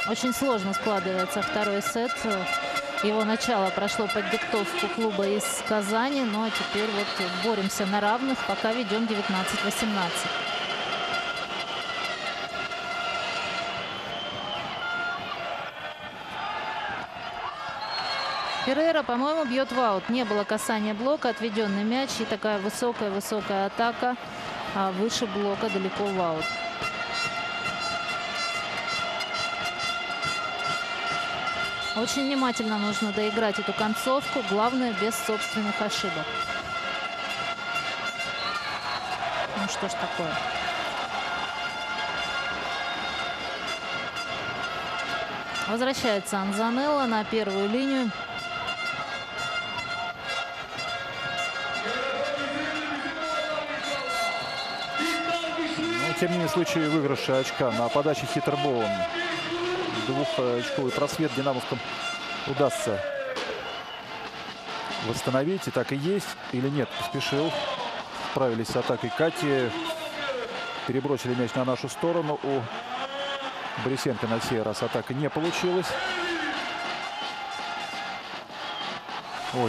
Очень сложно складывается второй сет. Его начало прошло под диктовку клуба из Казани, но теперь вот боремся на равных, пока ведем 19-18. Перейра, по-моему, бьет в аут. Не было касания блока, отведенный мяч и такая высокая атака выше блока, далеко в аут. Очень внимательно нужно доиграть эту концовку, главное без собственных ошибок. Ну что ж такое. Возвращается Анзанелло на первую линию. Но, тем не менее, в случае выигрыша очка на подаче хитерболом двухочковый просвет динамовском удастся восстановить. И так и есть. Или нет, поспешил. Справились с атакой Кати. Перебросили мяч на нашу сторону. У Борисенко на сей раз атака не получилась. Ой.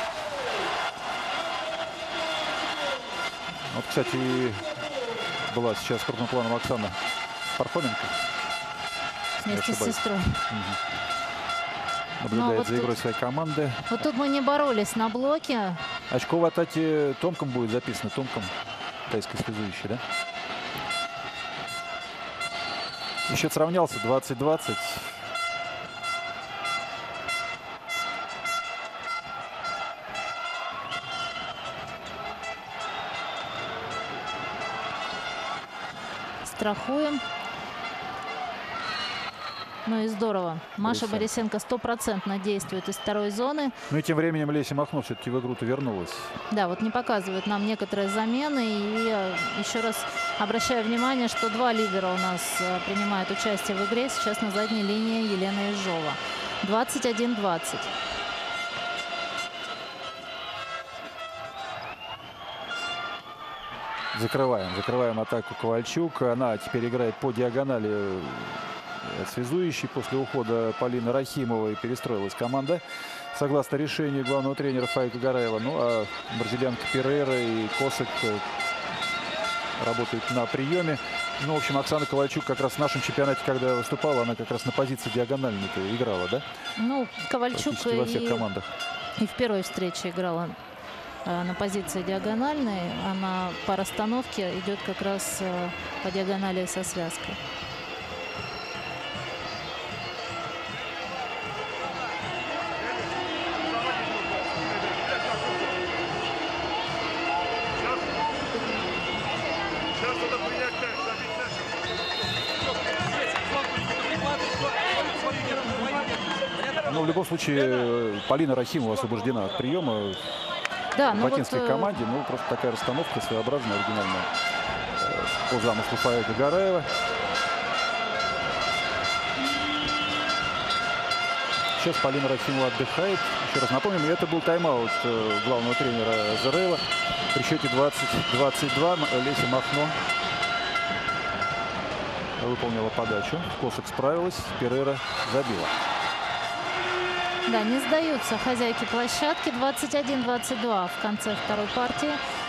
Вот, кстати, была сейчас крупным планом Оксана Пархоменко. Вместе с сестрой. Наблюдает вот за игрой тут, своей команды. Вот тут мы не боролись на блоке. Очко в атаке Томком будет записано. Томком, тайской связующей, да? И счет сравнялся 20-20. Страхуем. Ну и здорово. Маша Борисенко 100% действует из второй зоны. Ну и тем временем Леся Махно все-таки в игру-то вернулась. Да, вот не показывают нам некоторые замены. И еще раз обращаю внимание, что два лидера у нас принимают участие в игре. Сейчас на задней линии Елена Ежова. 21-20. Закрываем атаку Ковальчук. Она теперь играет по диагонали связующей. После ухода Полины Рахимовой перестроилась команда согласно решению главного тренера Фаика Гараева. Ну а бразильянка Перейра и Косак работают на приеме. Ну, в общем, Оксана Ковальчук как раз в нашем чемпионате, когда выступала, она как раз на позиции диагональной играла, да? Ну, Ковальчук во всех командах. И в первой встрече играла на позиции диагональной, а на по расстановке идет как раз по диагонали со связкой. Но в любом случае Полина Рахимова освобождена от приема. Да, в батинской команде. Ну, просто такая расстановка своеобразная, оригинальная по замыслу Фаика Гараева. Сейчас Полина Рахимова отдыхает. Еще раз напомним, это был тайм-аут главного тренера Зарейла. При счете 20-22 Леся Махно выполнила подачу. Косак справилась, Перейра забила. Да, не сдаются хозяйки площадки. 21-22 в конце второй партии.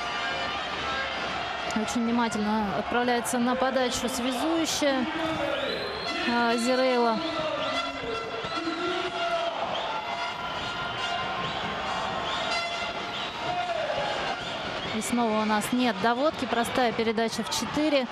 Очень внимательно отправляется на подачу связующая Зерейла. И снова у нас нет доводки. Простая передача в 4.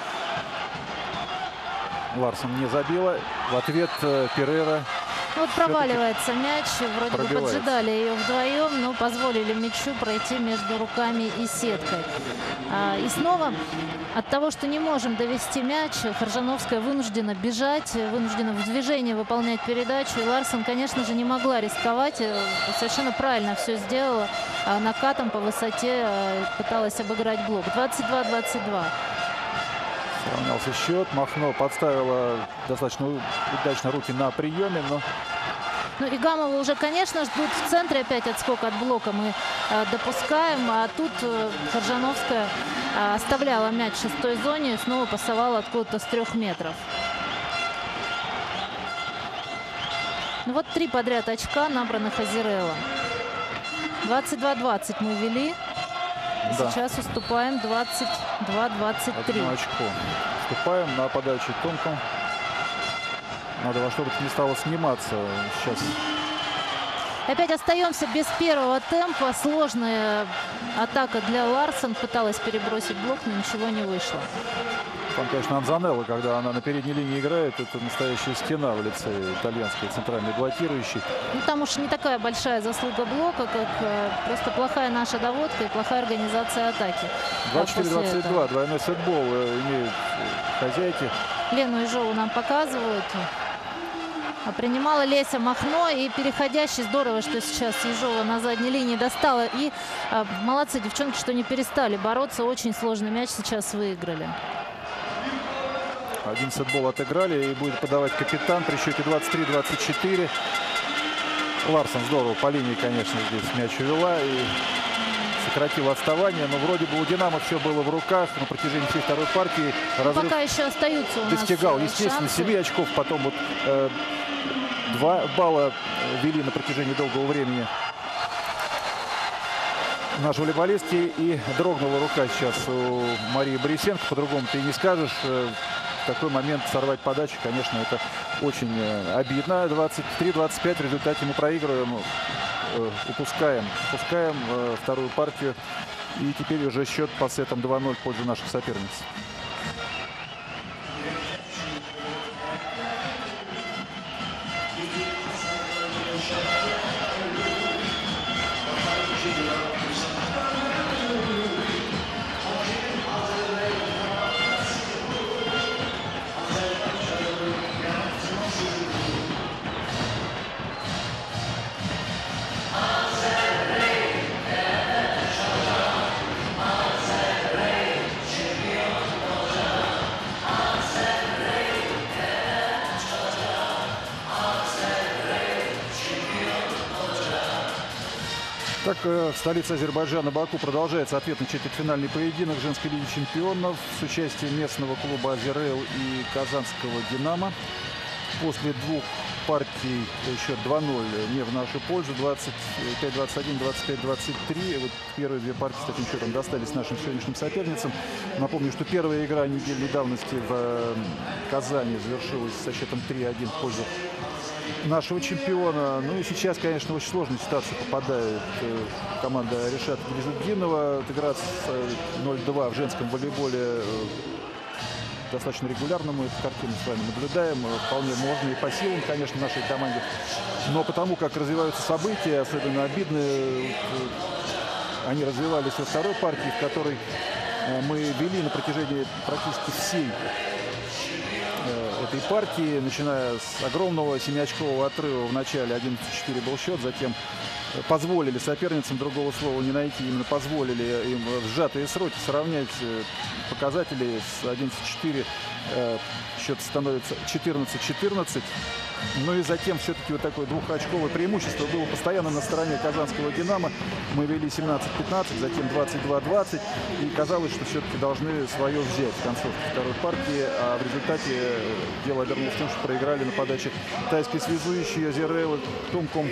Ларсон не забила. В ответ Перейра. Вот проваливается мяч. Вроде бы поджидали ее вдвоем, но позволили мячу пройти между руками и сеткой. И снова от того, что не можем довести мяч, Хоржановская вынуждена бежать, вынуждена в движении выполнять передачу. И Ларсон, конечно же, не могла рисковать. Совершенно правильно все сделала. Накатом по высоте пыталась обыграть блок. 22-22. Сравнялся счет. Махно подставила достаточно удачно руки на приеме, но... Ну и Гамова уже, конечно, ждут в центре. Опять отскок от блока мы допускаем. А тут Хоржановская оставляла мяч в шестой зоне и снова пасовала откуда-то с 3 метров. Ну вот 3 подряд очка, набранных Азерелло. 22-20 мы вели. Да. Сейчас уступаем 22-23. 1 очко. Уступаем на подаче Тонком. Надо во что бы то ни стало сниматься сейчас. Опять остаемся без первого темпа. Сложная атака для Ларсен. Пыталась перебросить блок, но ничего не вышло. Там, конечно, Анзанелло, когда она на передней линии играет, это настоящая стена в лице итальянской центральной блокирующей. Ну, там уж не такая большая заслуга блока, как просто плохая наша доводка и плохая организация атаки. 24-22, двойной сетбол имеют хозяйки. Лену Ижову нам показывают. А принимала Леся Махно. И переходящий, здорово, что сейчас Ежова на задней линии достала. И молодцы девчонки, что не перестали бороться. Очень сложный мяч сейчас выиграли. 1 сетбол отыграли и будет подавать капитан при счете 23-24. Ларсен здорово по линии, конечно, здесь мяч увела и сократила отставание. Но вроде бы у «Динамо» все было в руках на протяжении всей второй партии. Разрыв Пока еще остаются у нас достигал, естественно, шансы. 7 очков. Потом вот 2 балла вели на протяжении долгого времени наши волейболистки. И дрогнула рука сейчас у Марии Борисенко. По-другому ты и не скажешь. В такой момент сорвать подачу, конечно, это очень обидно. 23-25 в результате мы проигрываем, упускаем вторую партию. И теперь уже счет по сетам 2-0 в пользу наших соперниц. Так, в столице Азербайджана, Баку, продолжается ответный четвертьфинальный поединок женской лиги чемпионов с участием местного клуба «Азерэл» и казанского «Динамо». После 2 партий счет 2-0 не в нашу пользу. 25-21, 25-23. Вот первые 2 партии с таким счетом достались нашим сегодняшним соперницам. Напомню, что первая игра недельной давности в Казани завершилась со счетом 3-1 в пользу нашего чемпиона. Ну и сейчас, конечно, в очень сложную ситуацию попадает команда Решата Гизутдинова. Отыграться 0-2 в женском волейболе достаточно регулярно. Мы эту картину с вами наблюдаем. Вполне можно и по силам, конечно, нашей команде. Но потому как развиваются события, особенно обидные, они развивались во второй партии, в которой мы вели на протяжении практически всей этой партии, начиная с огромного 7-очкового отрыва в начале. 11-4 был счет, затем позволили соперницам, другого слова не найти, именно позволили им в сжатые сроки сравнять показатели. С 11-4 счет становится 14-14. Ну и затем все-таки вот такое 2-очковое преимущество было постоянно на стороне казанского «Динамо». Мы вели 17-15, затем 22-20. И казалось, что все-таки должны свое взять в концовке второй партии. А в результате дело обернулось тем, что проиграли на подаче тайской связующей Азерелло Тонком.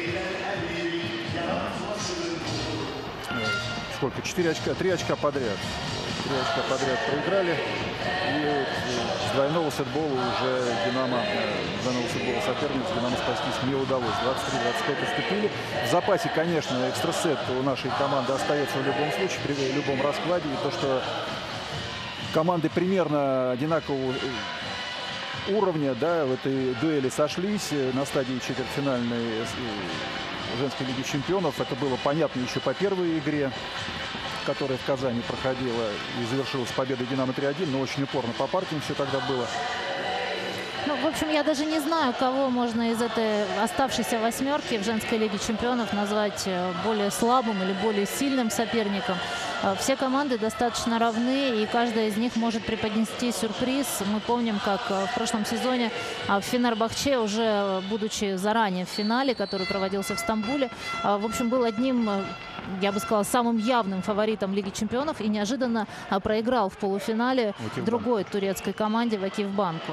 Сколько? 4 очка, 3 очка подряд. 3 очка подряд проиграли. И с двойного сетбола уже Динамо, двойного сетбола соперниц Динамо спастись не удалось. 23-25 уступили. В запасе, конечно, экстрасет у нашей команды остается в любом случае, при любом раскладе. И то, что команды примерно одинакового уровня, да, в этой дуэли сошлись на стадии четвертьфинальной женской лиги чемпионов. Это было понятно еще по первой игре, которая в Казани проходила и завершилась победой «Динамо» 3-1, но очень упорно по партиям все тогда было. Ну, в общем, я даже не знаю, кого можно из этой оставшейся 8-ки в женской лиге чемпионов назвать более слабым или более сильным соперником. Все команды достаточно равны, и каждая из них может преподнести сюрприз. Мы помним, как в прошлом сезоне в Фенербахче, уже будучи заранее в финале, который проводился в Стамбуле, в общем, был одним, я бы сказала, самым явным фаворитом Лиги чемпионов и неожиданно проиграл в полуфинале другой турецкой команде Вакифбанку.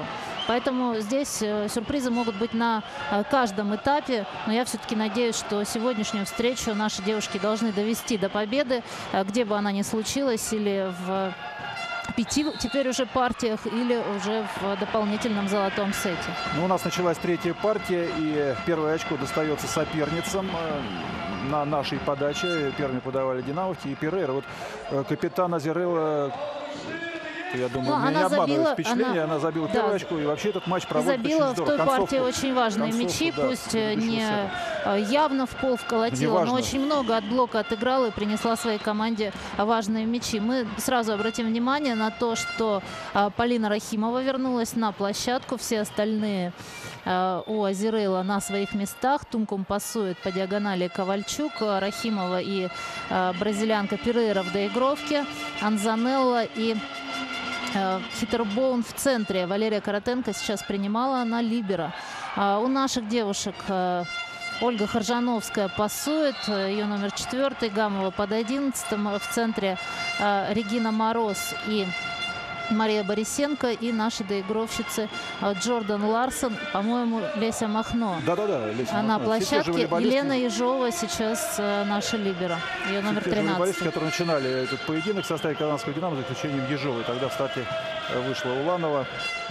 Поэтому здесь сюрпризы могут быть на каждом этапе. Но я все-таки надеюсь, что сегодняшнюю встречу наши девушки должны довести до победы, где бы она ни случилась, или в 5 теперь уже партиях, или уже в дополнительном золотом сете. Ну, у нас началась третья партия, и первое очко достается соперницам на нашей подаче. Первыми подавали динамовки и Перейра. Вот капитан Азерелла, я думаю, меня не обманывает впечатление. Она забила первое очко, и вообще этот матч проводит очень здорово. Забила в той партии очень важные мячи, да, пусть не явно в пол вколотила, но очень много от блока отыграла и принесла своей команде важные мячи. Мы сразу обратим внимание на то, что Полина Рахимова вернулась на площадку, все остальные у Азерелла на своих местах. Тункум пасует по диагонали Ковальчук, Рахимова и бразилянка Перейра в доигровке, Анзанелла и Хитербоун в центре. Валерия Коротенко сейчас принимала на либеро. У наших девушек Ольга Харжановская пасует, ее номер 4, Гамова под 11-м. В центре Регина Мороз и Мария Борисенко, и наши доигровщицы Джордан Ларсон, по-моему, Леся Махно. Да-да-да, Леся на площадке. Елена Ежова сейчас наша либеро, ее номер 13. Которые начинали этот поединок в составе казанского «Динамо» за исключением Ежовой. Тогда в старте вышла Уланова.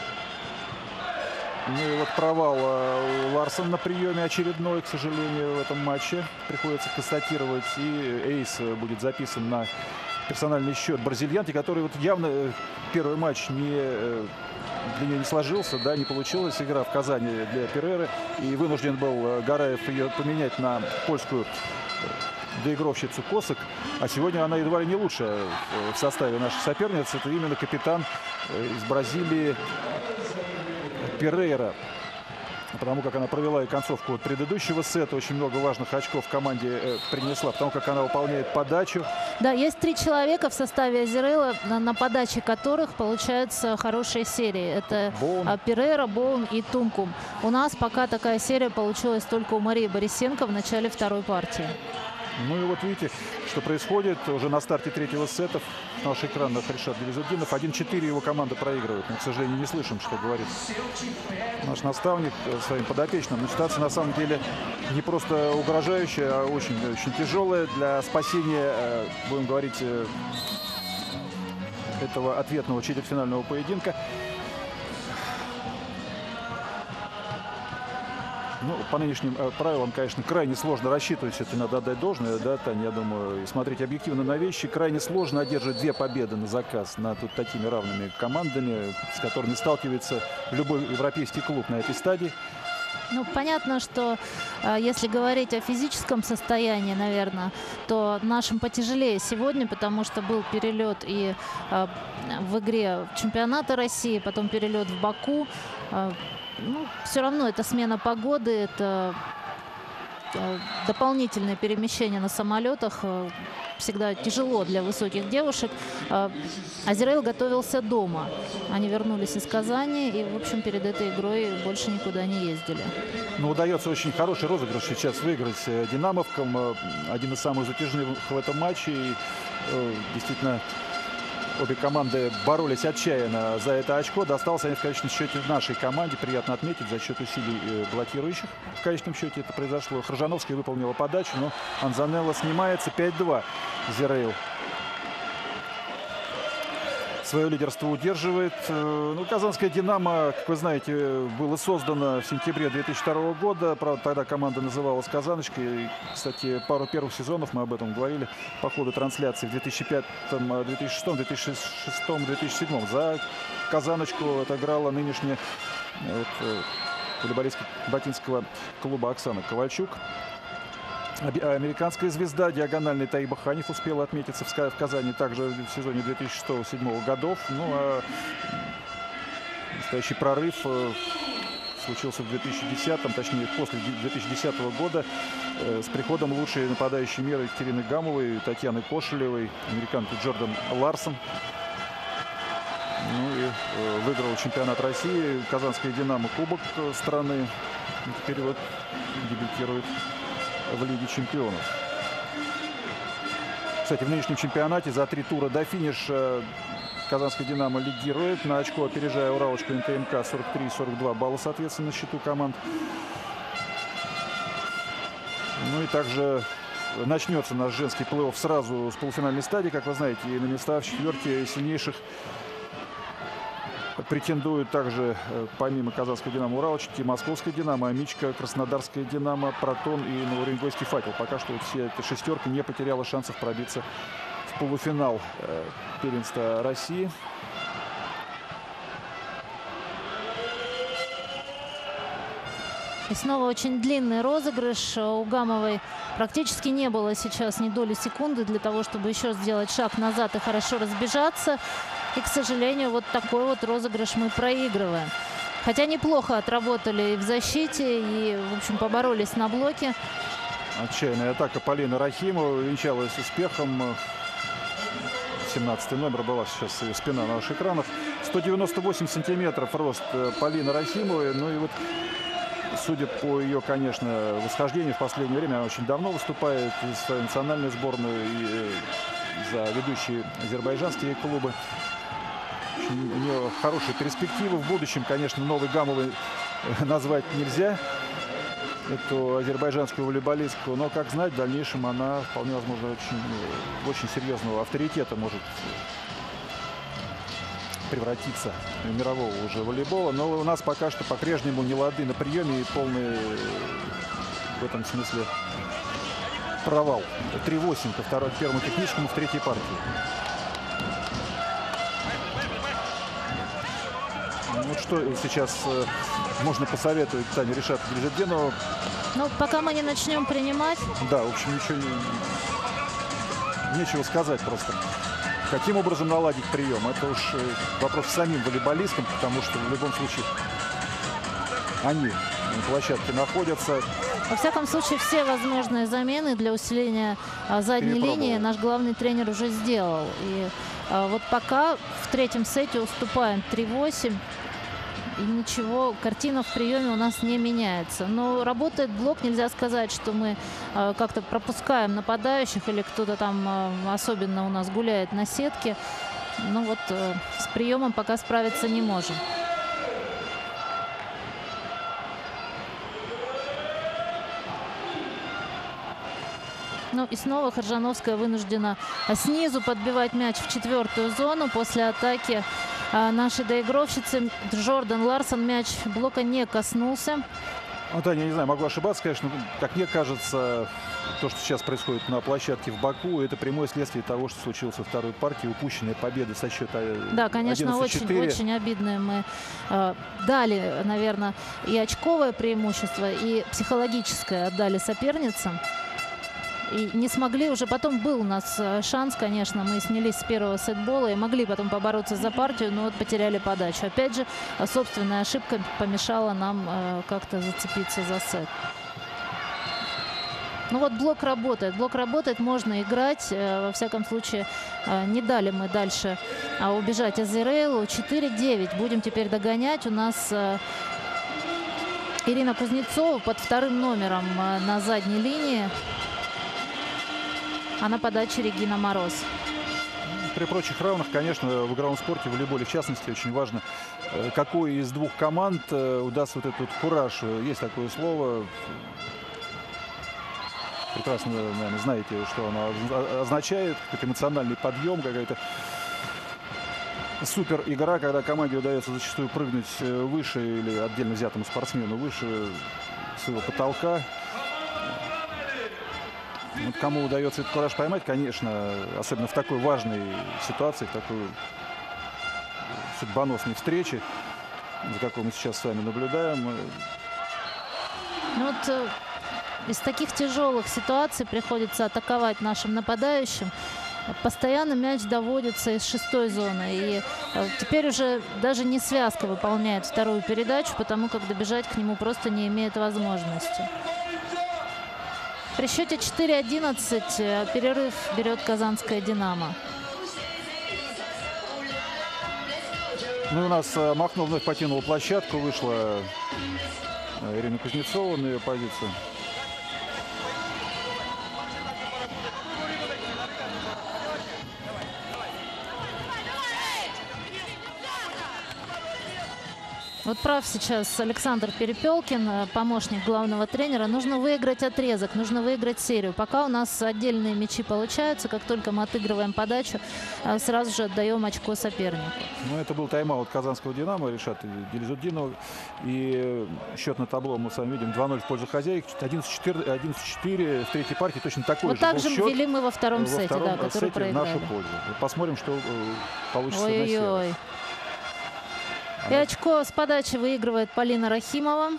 Ну и вот провал у Ларсон на приеме очередной, к сожалению, в этом матче. Приходится констатировать. И эйс будет записан на персональный счет бразильянки, который вот явно первый матч для нее не сложился, да, не получилась игра в Казани для Перейры. И вынужден был Гараев ее поменять на польскую доигровщицу Косак. А сегодня она едва ли не лучшая в составе наших соперниц. Это именно капитан из Бразилии Перейра. Потому как она провела и концовку предыдущего сета. Очень много важных очков в команде принесла. Потому как она выполняет подачу. Да, есть 3 человека в составе Азерелла, на подаче которых получаются хорошие серии. Это Перейра, Боун и Тункум. У нас пока такая серия получилась только у Марии Борисенко в начале второй партии. Ну и вот видите, что происходит уже на старте третьего сета. На наш экран Ришат Гилизуддинов. 1-4 его команда проигрывает. Мы, к сожалению, не слышим, что говорит наш наставник своим подопечным. Но ситуация на самом деле не просто угрожающая, а очень тяжелая. Для спасения, будем говорить, этого ответного четвертьфинального поединка. Ну, по нынешним правилам, конечно, крайне сложно рассчитывать, все-таки надо отдать должное, да, Таня, я думаю, и смотреть объективно на вещи. Крайне сложно одерживать 2 победы на заказ над такими равными командами, с которыми сталкивается любой европейский клуб на этой стадии. Ну, понятно, что если говорить о физическом состоянии, наверное, то нашим потяжелее сегодня, потому что был перелет и в игре чемпионата России, потом перелет в Баку. Ну, все равно это смена погоды, это дополнительное перемещение на самолетах. Всегда тяжело для высоких девушек. Азерелл готовился дома. Они вернулись из Казани и, в общем, перед этой игрой больше никуда не ездили. Ну, удается очень хороший розыгрыш сейчас выиграть динамовкам. Один из самых затяжных в этом матче. И, действительно, обе команды боролись отчаянно за это очко. Достался они в конечном счете нашей команде. Приятно отметить, за счет усилий блокирующих. В конечном счете это произошло. Харжановская выполнила подачу, но Анзанелла снимается. 5-2. Азерелл свое лидерство удерживает. Ну, казанская «Динамо», как вы знаете, было создано в сентябре 2002 года. Правда, тогда команда называлась «Казаночкой». И, кстати, пару первых сезонов мы об этом говорили по ходу трансляции в 2005, 2006, 2006, 2007. За «Казаночку» отыграла нынешняя волейболистка Батинского клуба Оксана Ковальчук. Американская звезда, диагональный Таиба Ханиф успела отметиться в Казани также в сезоне 2006-2007 годов. Ну, а настоящий прорыв случился в 2010-м, точнее, после 2010 года с приходом лучшей нападающей мира Екатерины Гамовой, Татьяны Кошелевой, американки Джордан Ларсон. Ну и выиграл чемпионат России, казанская «Динамо» кубок страны. И теперь вот дебютирует в Лиге чемпионов. Кстати, в нынешнем чемпионате за 3 тура до финиша Казанская «Динамо» лидирует. На очко опережая Уралочку НТМК 43-42 балла, соответственно, на счету команд. Ну и также начнется наш женский плей-офф сразу с полуфинальной стадии. Как вы знаете, и на места в четверке сильнейших претендуют также, помимо Казанской «Динамо», Уралочки, Московская «Динамо», Амичка, Краснодарская «Динамо», Протон и Новоуренгойский «Факел». Пока что вот вся эта шестерка не потеряла шансов пробиться в полуфинал первенства России. И снова очень длинный розыгрыш. У Гамовой практически не было сейчас ни доли секунды для того, чтобы еще сделать шаг назад и хорошо разбежаться. И, к сожалению, вот такой вот розыгрыш мы проигрываем. Хотя неплохо отработали и в защите, и, в общем, поборолись на блоке. Отчаянная атака Полины Рахимовой венчалась успехом. 17 номер была сейчас ее спина на наших экранах. 198 сантиметров рост Полины Рахимовой. Ну и вот, судя по ее, конечно, восхождению в последнее время, она очень давно выступает и в свою национальную сборную, и за ведущие азербайджанские клубы. У нее хорошие перспективы. В будущем, конечно, новой Гамовой назвать нельзя эту азербайджанскую волейболистку. Но, как знать, в дальнейшем она, вполне возможно, очень серьезного авторитета может превратиться в мирового уже волейбола. Но у нас пока что по-прежнему не лады на приеме и полный в этом смысле провал. 3-8 ко первому техническому в третьей партии. Вот что сейчас можно посоветовать Тане Ришату Гильжетдинову? Ну, пока мы не начнем принимать. Да, в общем, нечего сказать просто. Каким образом наладить прием? Это уж вопрос самим волейболистам, потому что в любом случае они на площадке находятся. Во всяком случае, все возможные замены для усиления задней линии наш главный тренер уже сделал. И вот пока в третьем сете уступаем 3-8. И ничего, картина в приеме у нас не меняется. Но работает блок, нельзя сказать, что мы как-то пропускаем нападающих или кто-то там особенно у нас гуляет на сетке. Ну вот с приемом пока справиться не можем. Ну и снова Хоржановская вынуждена снизу подбивать мяч в четвертую зону. После атаки нашей доигровщицы Джордан Ларсон мяч блока не коснулся. Ну, Таня, я не знаю, могу ошибаться, конечно, как мне кажется, то, что сейчас происходит на площадке в Баку, это прямое следствие того, что случилось во второй партии. Упущенная победа со счета 11-4. Да, конечно, очень обидно. Мы дали, наверное, и очковое преимущество, и психологическое отдали соперницам. И не смогли уже. Потом был у нас шанс, конечно, мы снялись с первого сетбола и могли потом побороться за партию, но вот потеряли подачу. Опять же, собственная ошибка помешала нам как-то зацепиться за сет. Ну вот блок работает, можно играть. Во всяком случае, не дали мы дальше убежать Азерейлу. 4-9. Будем теперь догонять. У нас Ирина Кузнецова под вторым номером на задней линии. А на подаче Регина Мороз. При прочих равных, конечно, в игровом спорте, в волейболе в частности, очень важно, какой из двух команд удастся вот этот кураж. Есть такое слово. Прекрасно, наверное, знаете, что оно означает. Какой-то эмоциональный подъем, какая-то супер игра, когда команде удается зачастую прыгнуть выше или отдельно взятому спортсмену выше своего потолка. Вот кому удается этот кураж поймать, конечно, особенно в такой важной ситуации, в такой судьбоносной встрече, за какой мы сейчас с вами наблюдаем. Ну вот из таких тяжелых ситуаций приходится атаковать нашим нападающим. Постоянно мяч доводится из шестой зоны. И теперь уже даже не связка выполняет вторую передачу, потому как добежать к нему просто не имеет возможности. При счете 4-11 перерыв берет Казанская «Динамо». Ну, у нас Махно вновь покинула площадку. Вышла Ирина Кузнецова на ее позицию. Вот прав сейчас Александр Перепелкин, помощник главного тренера. Нужно выиграть отрезок, нужно выиграть серию. Пока у нас отдельные мячи получаются, как только мы отыгрываем подачу, сразу же отдаем очко сопернику. Ну, это был тайм-аут казанского «Динамо», Ришат Гильзутдинов. И счет на табло мы с вами видим 2-0 в пользу хозяек. 11-4 в третьей партии. Точно такой вот же так был же счет вели мы во втором сете, да, который проиграли. В нашу пользу. Посмотрим, что получится на сей раз. Ой-ой-ой. И очко с подачи выигрывает Полина Рахимова.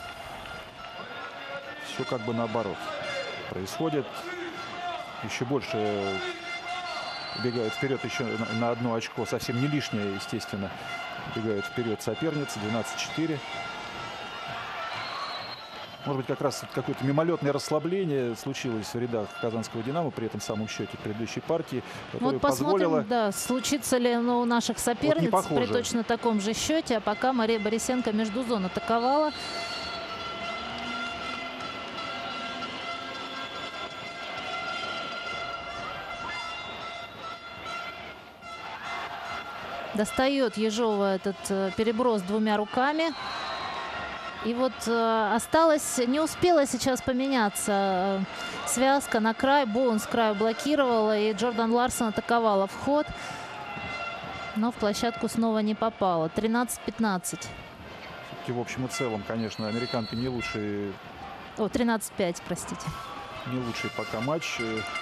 Все как бы наоборот происходит. Еще больше убегают вперед еще на одно очко. Совсем не лишнее, естественно. Убегают вперед соперницы. 12-4. Может быть, как раз какое-то мимолетное расслабление случилось в рядах казанского «Динамо» при этом самом счете предыдущей партии, которое вот посмотрим, позволило... да, случится ли оно у наших соперниц вот при точно таком же счете. А пока Мария Борисенко между зон атаковала. Достает Ежова этот переброс двумя руками. И вот осталось, не успела сейчас поменяться связка на край. Боун с краю блокировала, и Джордан Ларсон атаковала вход. Но в площадку снова не попала. 13-15. В общем и целом, конечно, американка не лучший... О, 13-5, простите. Не лучший пока матч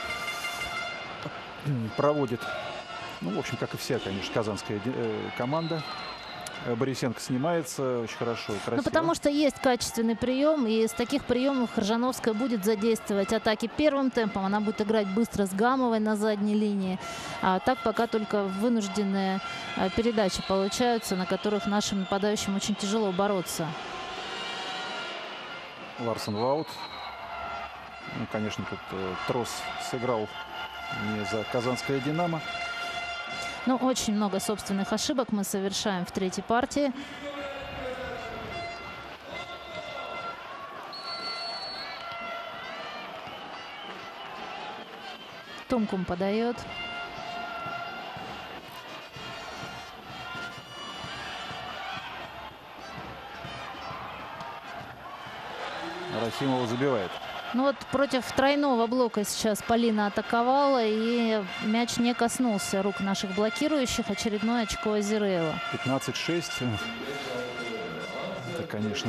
проводит. Ну, в общем, как и вся, конечно, казанская команда. Борисенко снимается очень хорошо, красиво. Ну, потому что есть качественный прием, и из таких приемов Хржановская будет задействовать атаки первым темпом. Она будет играть быстро с Гамовой на задней линии. А так пока только вынужденные передачи получаются, на которых нашим нападающим очень тяжело бороться. Ларсон в аут. Ну, конечно, тут Трос сыграл не за казанское «Динамо». Ну, очень много собственных ошибок мы совершаем в третьей партии. Тумкум подает. Рахимова забивает. Ну вот против тройного блока сейчас Полина атаковала, и мяч не коснулся рук наших блокирующих. Очередное очко Азиреева. 15-6. Это, конечно...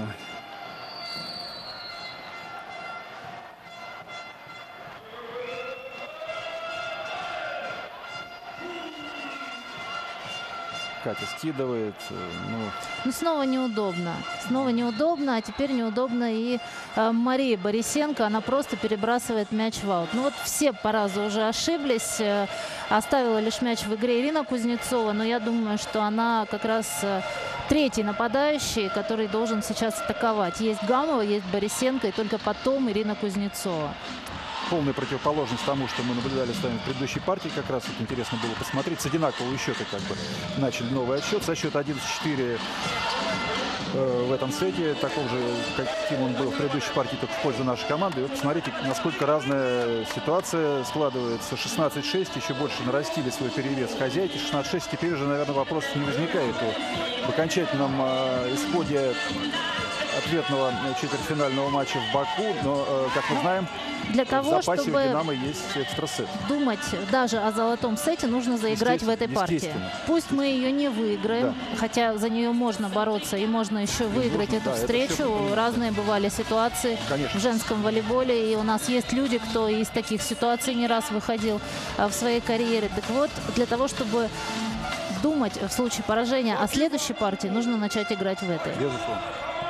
Катя скидывает. Ну, снова неудобно. Снова неудобно, а теперь неудобно и Марии Борисенко. Она просто перебрасывает мяч в аут. Ну вот все по разу уже ошиблись. Оставила лишь мяч в игре Ирина Кузнецова. Но я думаю, что она как раз третий нападающий, который должен сейчас атаковать. Есть Гамова, есть Борисенко, и только потом Ирина Кузнецова. Полная противоположность тому, что мы наблюдали с вами в предыдущей партии. Как раз вот интересно было посмотреть. С одинакового счета как бы начали новый отсчет. Со счета 11-4 в этом сете. Таков же, каким он был в предыдущей партии, только в пользу нашей команды. И вот посмотрите, насколько разная ситуация складывается. 16-6. Еще больше нарастили свой перевес хозяйки. 16-6. Теперь уже, наверное, вопросов не возникает в окончательном исходе ответного четвертьфинального матча в Баку. Но, как мы знаем, для того, в запасе чтобы у «Динамо» есть экстрасет. Думать даже о золотом сете, нужно заиграть в этой партии. Пусть мы ее не выиграем, да, хотя за нее можно бороться и можно еще выиграть эту встречу. Разные бывали ситуации, конечно, в женском волейболе, и у нас есть люди, кто из таких ситуаций не раз выходил в своей карьере. Так вот, для того, чтобы думать в случае поражения о следующей партии, нужно начать играть в этой. Безусловно.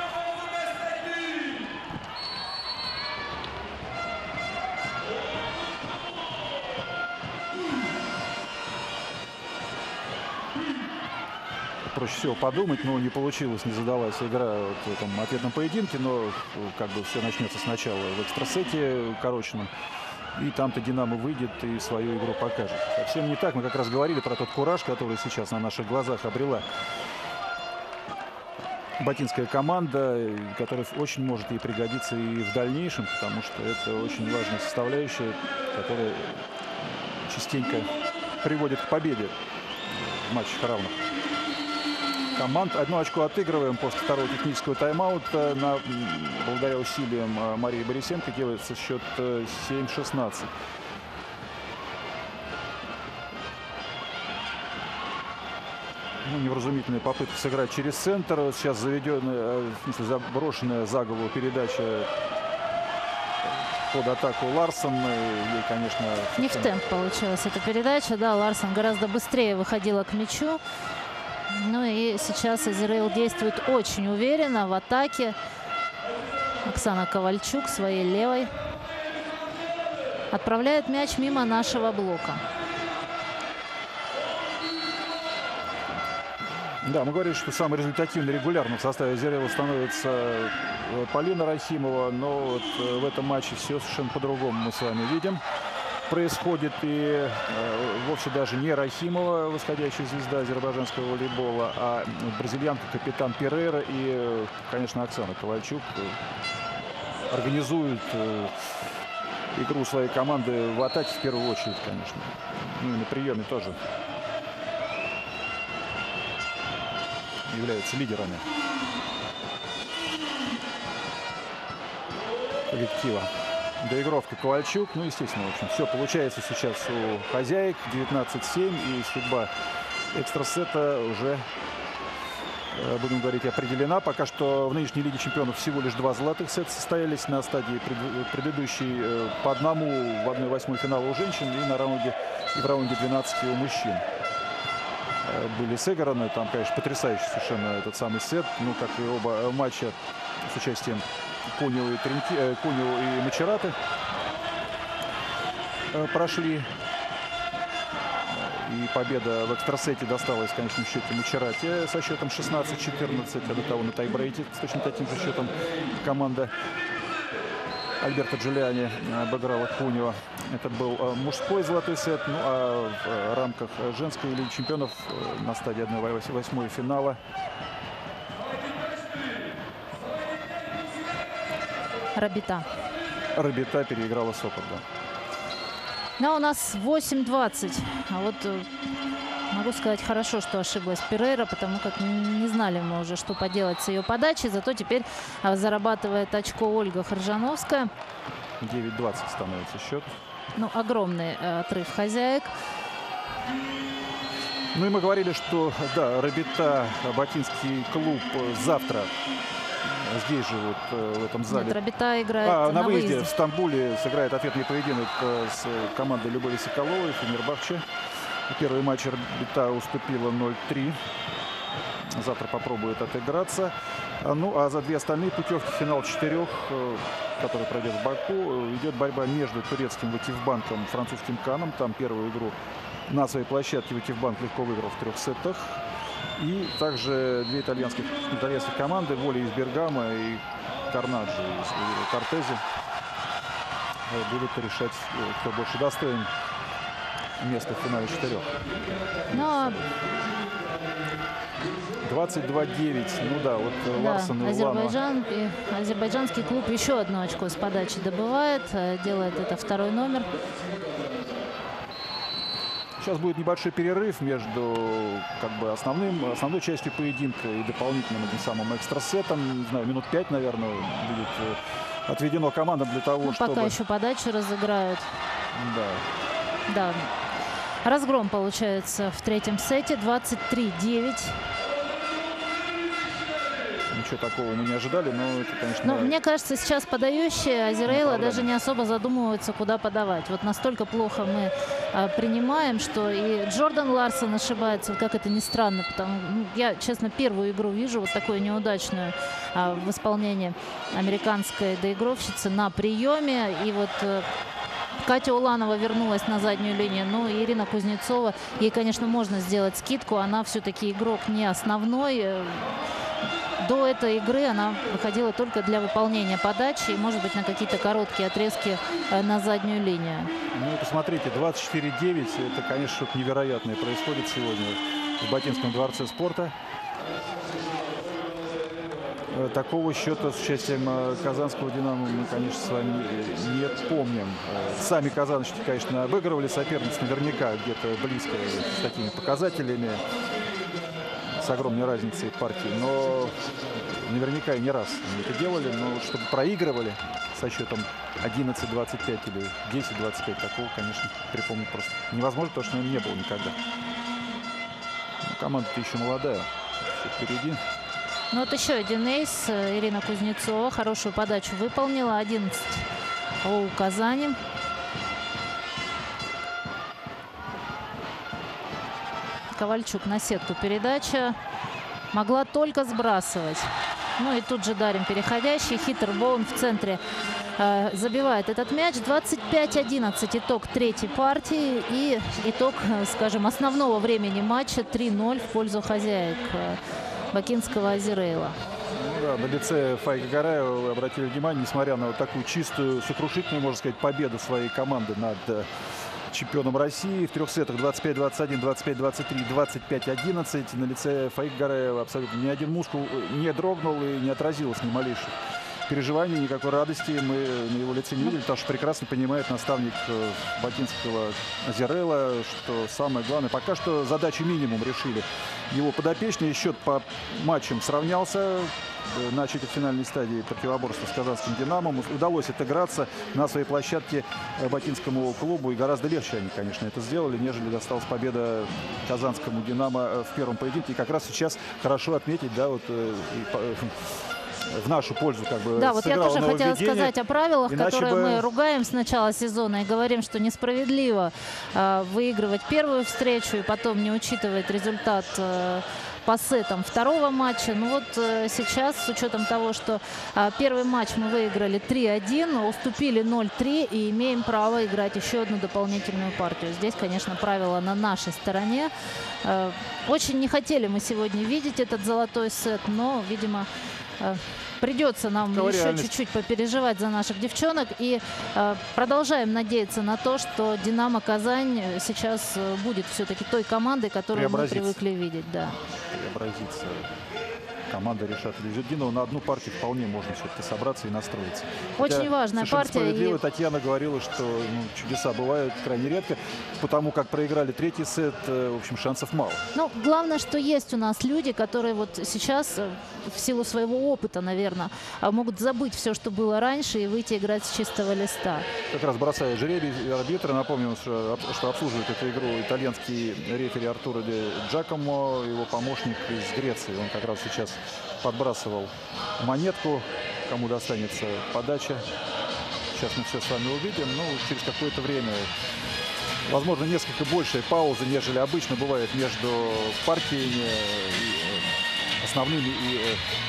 Проще всего подумать, но не получилось, не задалась игра в этом ответном поединке, но как бы все начнется сначала в экстрасете укороченном, и там-то «Динамо» выйдет и свою игру покажет. Совсем не так, мы как раз говорили про тот кураж, который сейчас на наших глазах обрела батинская команда, которая очень может ей пригодиться и в дальнейшем, потому что это очень важная составляющая, которая частенько приводит к победе в матчах равных. команд. Одно очко отыгрываем после второго технического тайм-аута. Благодаря усилиям Марии Борисенко делается счет 7-16. Ну, невразумительная попытка сыграть через центр. Сейчас заведенная, заброшенная за голову передача под атаку Ларсон. Ей, конечно... Не в темп получилась эта передача. Да, Ларсон гораздо быстрее выходила к мячу. Ну и сейчас Азеррейл действует очень уверенно в атаке. Оксана Ковальчук своей левой отправляет мяч мимо нашего блока. Да, мы говорили, что самый результативный регулярно в составе Азеррейла становится Полина Рахимова, но вот в этом матче все совершенно по-другому мы с вами видим. Происходит и вовсе даже не Рахимова, восходящая звезда азербайджанского волейбола, а бразильянка капитан Перейра и, конечно, Оксана Ковальчук организуют игру своей команды в атаке в первую очередь, конечно. Ну и на приеме тоже являются лидерами коллектива. Доигровка Ковальчук. Ну, естественно, в общем, все получается сейчас у хозяек. 19-7. И судьба экстрасета уже, будем говорить, определена. Пока что в нынешней Лиге чемпионов всего лишь 2 золотых сета состоялись. На стадии предыдущей по одному в 1/8 финала у женщин и в раунде 12 у мужчин были сыграны. Там, конечно, потрясающий совершенно этот самый сет. Ну, как и оба матча с участием Кунева и Мачераты прошли. И победа в экстрасете досталась, конечно, в счете Мачерате со счетом 16-14. А до того на тайбрейке с точно таким же счетом команда Альберто Джулиани обыграла Кунева. Это был мужской золотой сет. Ну а в рамках женской Лиги чемпионов на стадии 1/8 финала Рабита переиграла Сокол. Да, у нас 8-20. А вот могу сказать, хорошо, что ошиблась Перейра, потому как не знали мы уже, что поделать с ее подачей. Зато теперь зарабатывает очко Ольга Харжановская. 9-20 становится счет. Ну, огромный отрыв хозяек. Ну и мы говорили, что, да, Рабита, бакинский клуб, завтра здесь же, вот в этом зале. Нет, Рабита играет на выезде в Стамбуле сыграет ответный поединок с командой Любови Соколовой, Фенербахче. Первый матч Рабита уступила 0-3. Завтра попробует отыграться. Ну а за 2 остальные путевки финал 4, который пройдет в Баку, идет борьба между турецким Вакифбанком и французским Каном. Там первую игру на своей площадке Вакифбанк легко выиграл в 3 сетах. И также 2 итальянских команды, Воля из Бергама и Карнаджи из Кортези, будут решать, кто больше достоин места в финале 4. Но 22-9. Ну да, вот да, Ларсон и азербайджанский клуб еще одно очко с подачи добывает. Делает это второй номер. Сейчас будет небольшой перерыв между основной частью поединка и дополнительным этим самым экстрасетом. Не знаю, минут 5, наверное, будет отведено командам для того, чтобы... Пока еще подачу разыграют. Да. Да. Разгром получается в 3-м сете. 23-9. Ничего такого мы не ожидали, но это, конечно... Но мне кажется, сейчас подающие Азеррейла даже не особо задумываются, куда подавать. Вот настолько плохо мы принимаем, что и Джордан Ларсон ошибается, как это ни странно. Я, честно, первую игру вижу вот такую неудачную в исполнении американской доигровщицы на приеме. И вот Катя Уланова вернулась на заднюю линию. Ну, и Ирина Кузнецова, ей, конечно, можно сделать скидку. Она все-таки игрок не основной. До этой игры она выходила только для выполнения подачи и, может быть, на какие-то короткие отрезки на заднюю линию. Ну, посмотрите, 24-9. Это, конечно, что-то невероятное происходит сегодня в Бакинском дворце спорта. Такого счета с участием казанского «Динамо» мы, конечно, с вами не помним. Сами казаночки, конечно, обыгрывали соперниц наверняка где-то близко с такими показателями. с огромной разницей партии. Но наверняка и не раз они это делали. Но вот чтобы проигрывали со счетом 11-25 или 10-25, такого, конечно, припомнить просто невозможно, потому что не было никогда. Но команда-то еще молодая, все впереди. Ну вот еще один эйс. Ирина Кузнецова хорошую подачу выполнила. 11 у Казани. Ковальчук на сетку передача. Могла только сбрасывать. Ну и тут же Дарим переходящий. Хиттербоун в центре забивает этот мяч. 25-11 итог третьей партии. И итог, скажем, основного времени матча 3-0 в пользу хозяек бакинского Азерейла. Ну да, на лице Фаика Гараева вы обратили внимание, несмотря на вот такую чистую, сокрушительную, можно сказать, победу своей команды над чемпионом России в трех сетах 25-21, 25-23, 25-11. На лице Фаика Гараева абсолютно ни один мускул не дрогнул и не отразилось ни малейших переживаний, никакой радости мы на его лице не видели, потому что прекрасно понимает наставник бакинского Азерейла, что самое главное, пока что задачу минимум решили его подопечные. Счет по матчам сравнялся на четвертьфинальной стадии противоборства с казанским «Динамо». Удалось отыграться на своей площадке бакинскому клубу, и гораздо легче они, конечно, это сделали, нежели досталась победа казанскому «Динамо» в первом поединке. И как раз сейчас хорошо отметить, да, вот в нашу пользу как бы. Да, вот я тоже хотела сказать о правилах, которые мы ругаем с начала сезона и говорим, что несправедливо выигрывать первую встречу и потом не учитывать результат по сетам второго матча. Ну вот сейчас, с учетом того, что первый матч мы выиграли 3-1, уступили 0-3 и имеем право играть еще одну дополнительную партию. Здесь, конечно, правила на нашей стороне. Очень не хотели мы сегодня видеть этот золотой сет, но, видимо, придется нам еще чуть-чуть попереживать за наших девчонок. И продолжаем надеяться на то, что «Динамо Казань» сейчас будет все-таки той командой, которую мы привыкли видеть. Да. Преобразится. Команда Ришата Лизюддинова. На одну партию вполне можно все-таки собраться и настроиться. Очень важная партия. Справедливо Татьяна говорила, что чудеса бывают крайне редко, потому как проиграли третий сет, в общем, шансов мало. Ну, главное, что есть у нас люди, которые вот сейчас в силу своего опыта, наверное, могут забыть все, что было раньше, и выйти играть с чистого листа. Как раз бросая жребий арбитра, напомню, что обслуживает эту игру итальянский рефери Артуро Де Джакомо, его помощник из Греции. Он как раз сейчас подбрасывал монетку, кому достанется подача. Сейчас мы все с вами увидим. Ну, через какое-то время, возможно, несколько большая пауза, нежели обычно бывает между партиями основными и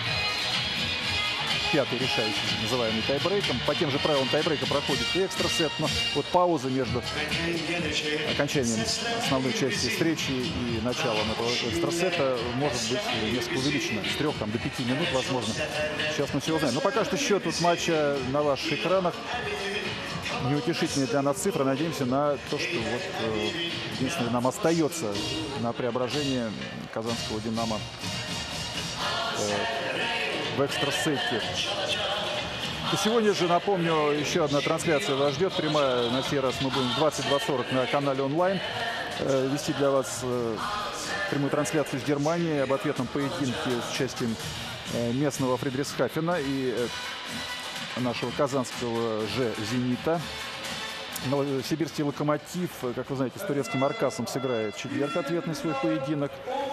пятый решающий, называемый тайбрейком. По тем же правилам тайбрейка проходит и экстрасет, но вот пауза между окончанием основной части встречи и началом этого экстрасета может быть несколько увеличена. С 3 до 5 минут, возможно. Сейчас мы все узнаем. Но пока что счет от матча на ваших экранах. Неутешительные для нас цифры. Надеемся на то, что вот единственное нам остается на преображение казанского «Динамо» в экстрасете. И сегодня же, напомню, еще одна трансляция вас ждет. Прямая, на сей раз мы будем в 22:40 на канале онлайн вести для вас прямую трансляцию из Германии об ответном поединке с участием местного Фридрихсхафена и нашего казанского же «Зенита». Сибирский «Локомотив», как вы знаете, с турецким «Аркасом» сыграет в четверг ответный свой поединок.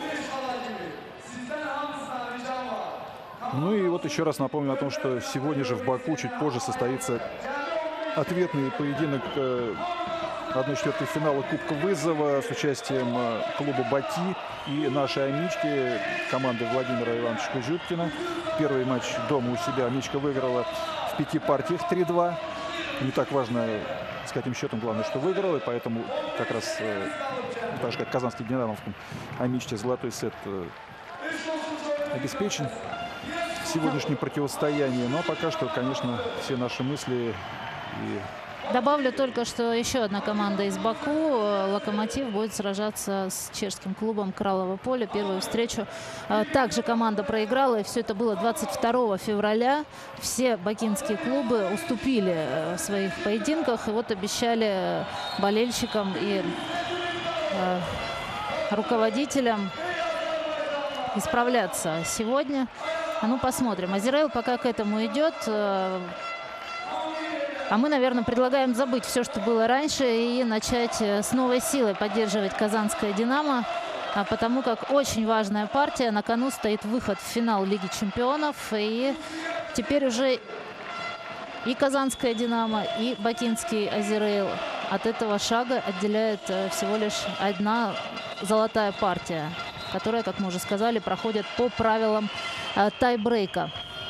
Ну и вот еще раз напомню о том, что сегодня же в Баку, чуть позже, состоится ответный поединок 1/4 финала Кубка Вызова с участием клуба «Бати» и нашей «Амички», команды Владимира Ивановича Кузюткина. Первый матч дома у себя «Амичка» выиграла в 5 партиях 3-2. Не так важно с каким счетом, главное, что выиграла, и поэтому как раз, так же как казанский «Динамовском», «Амичке» золотой сет обеспечен в сегодняшнем противостоянии. Но пока что, конечно, все наши мысли и... Добавлю только, что еще одна команда из Баку, «Локомотив», будет сражаться с чешским клубом «Кралово поле». Первую встречу также команда проиграла, и все это было 22 февраля. Все бакинские клубы уступили в своих поединках, и вот обещали болельщикам и руководителям исправляться сегодня. Ну, посмотрим. Азерел пока к этому идет. А мы, наверное, предлагаем забыть все, что было раньше, и начать с новой силой поддерживать казанское «Динамо». Потому как очень важная партия. На кону стоит выход в финал Лиги чемпионов. И теперь уже и казанское «Динамо», и бакинский «Азерел» от этого шага отделяет всего лишь одна золотая партия, которая, как мы уже сказали, проходит по правилам тайбрейка.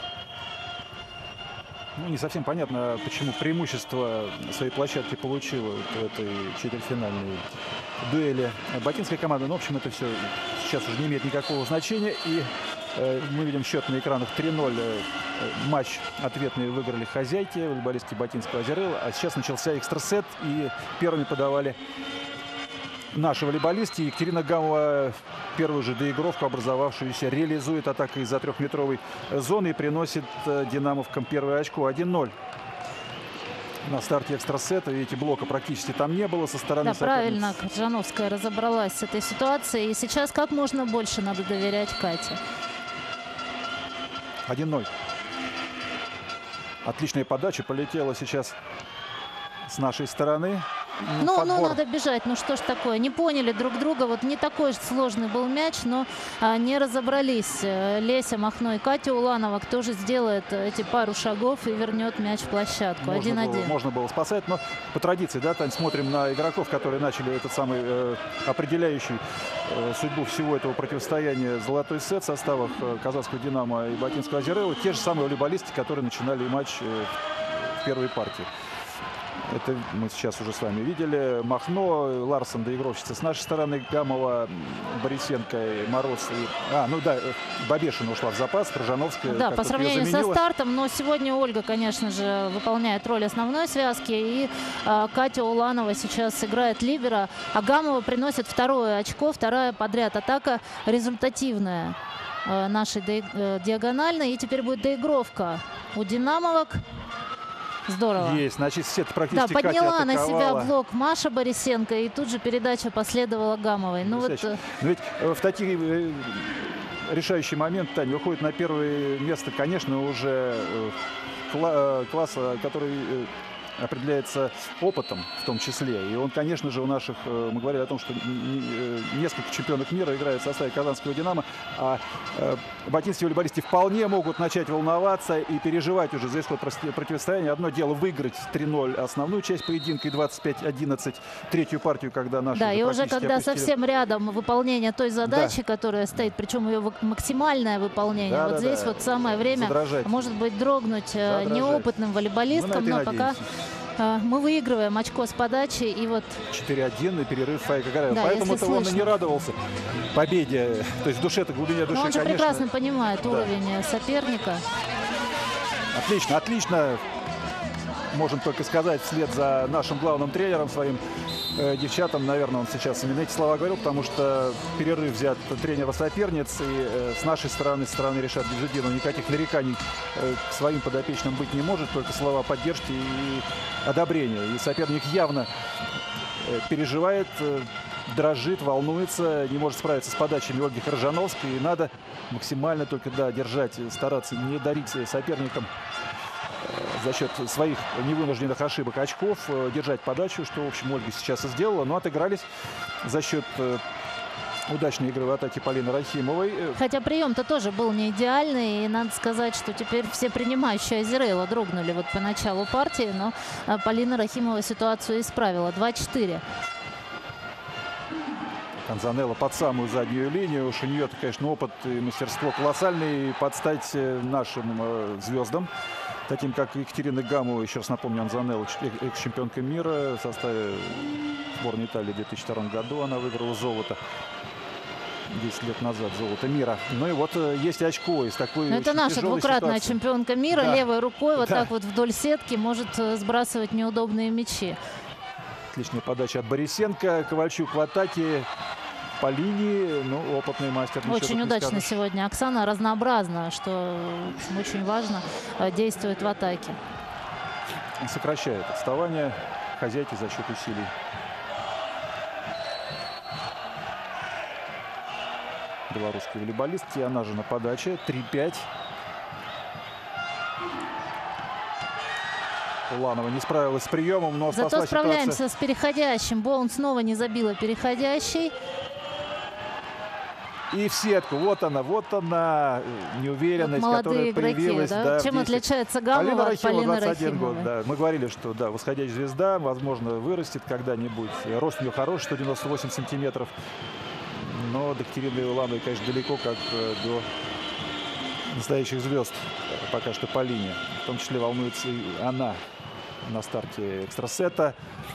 Ну, не совсем понятно, почему преимущество своей площадки получила в этой четвертьфинальной дуэли бакинская команда. Но, в общем, это все сейчас уже не имеет никакого значения. И мы видим счет на экранах 3-0. Матч ответный выиграли хозяйки, волейболистки бакинского «Азерела». А сейчас начался экстрасет, и первыми подавали наши волейболисты. Екатерина Гамова первую же доигровку, образовавшуюся, реализует атакой из-за трехметровой зоны и приносит динамовкам первое очко. 1-0 на старте экстрасета. Видите, блока практически там не было со стороны соперниц. Правильно Коржановская разобралась с этой ситуацией. И сейчас как можно больше надо доверять Кате. 1-0. Отличная подача полетела сейчас с нашей стороны. Ну, надо бежать. Ну что ж такое? Не поняли друг друга. Вот не такой сложный был мяч, но не разобрались. Леся Махно и Катя Уланова. Кто же сделает эти пару шагов и вернет мяч в площадку? 1-1. Можно было спасать, но по традиции, да, Тань, смотрим на игроков, которые начали этот самый определяющий судьбу всего этого противостояния золотой сет в составах казанского «Динамо» и бакинского «Азерела». Те же самые волейболисты, которые начинали матч в первой партии. Это мы сейчас уже с вами видели. Махно, Ларсон, доигровщица с нашей стороны, Гамова, Борисенко, Мороз. Бабешина ушла в запас, Коржановская. Да, по сравнению со стартом, но сегодня Ольга, конечно же, выполняет роль основной связки. И Катя Уланова сейчас играет либеро, а Гамова приносит второе очко, вторая подряд атака результативная нашей диагональной. И теперь будет доигровка у динамовок. Здорово. Есть, значит, сеть практически да, подняла на себя блок Маша Борисенко, и тут же передача последовала Гамовой. Ну, вот... Но ведь в такие решающие моменты, Таня, выходит на первое место, конечно, уже класса, который определяется опытом в том числе. И он, конечно же, у наших, мы говорили о том, что несколько чемпионов мира играют в составе казанского «Динамо», а бакинские волейболисты вполне могут начать волноваться и переживать уже за исход противостояния. Одно дело выиграть 3-0 основную часть поединка и 25-11 третью партию, когда наши... Да, и уже когда совсем рядом выполнение той задачи, которая стоит, причем ее максимальное выполнение. Вот здесь вот самое время, может быть, дрогнуть неопытным волейболисткам, но пока... Мы выигрываем очко с подачи, и вот... 4-1 и перерыв Фаика Гараева. Да, поэтому-то он и не радовался победе. То есть в душе-то, в глубине души, он же конечно... прекрасно понимает уровень соперника. Отлично, отлично. Можем только сказать вслед за нашим главным тренером, своим девчатам, наверное, он сейчас именно эти слова говорил, потому что перерыв взят тренера соперниц, и с нашей стороны, со стороны Ришат Бижудинова, никаких нареканий к своим подопечным быть не может, только слова поддержки и одобрения. И соперник явно переживает, дрожит, волнуется, не может справиться с подачами Ольги Коржановской, и надо максимально только, да, держать, стараться не дарить соперникам за счет своих невынужденных ошибок очков, держать подачу, что, в общем, Ольга сейчас и сделала. Но отыгрались за счет удачной игры в атаке Полины Рахимовой. Хотя прием-то тоже был не идеальный. И надо сказать, что теперь все принимающие Азерела дрогнули вот по началу партии. Но Полина Рахимова ситуацию исправила. 2-4. Канзанелла под самую заднюю линию. Уж у нее, конечно, опыт и мастерство колоссальный под стать нашим звездам, таким как Екатерина Гамова. Еще раз напомню, Анзанелла, экс-чемпионка мира в составе сборной Италии в 2002 году. Она выиграла золото 10 лет назад, золото мира. Ну и вот есть очко из такой... Это наша двукратная чемпионка мира. Да. Левой рукой вот так вот вдоль сетки может сбрасывать неудобные мячи. Отличная подача от Борисенко. Ковальчук в атаке. По линии, ну, опытный мастер. Очень удачно сегодня Оксана, разнообразно, что очень важно, действует в атаке. Сокращает отставание хозяйки за счет усилий белорусский волейболист. И она же на подаче. 3-5. Уланова не справилась с приемом, но Зато спасла справляемся ситуацию. с переходящим. Боун снова не забила переходящий. И в сетку. Вот она, неуверенность, Вот которая игроки, появилась. да? Да, Чем в отличается Полина Гамова от Рахимова, Полины 21 Рахимовой? год. Да. Мы говорили, что да, восходящая звезда, возможно, вырастет когда-нибудь. Рост у нее хороший, 198 сантиметров. Но до Катерины Улановой, конечно, далеко, как до настоящих звезд. Пока что по линии. В том числе волнуется и она на старте экстрасета.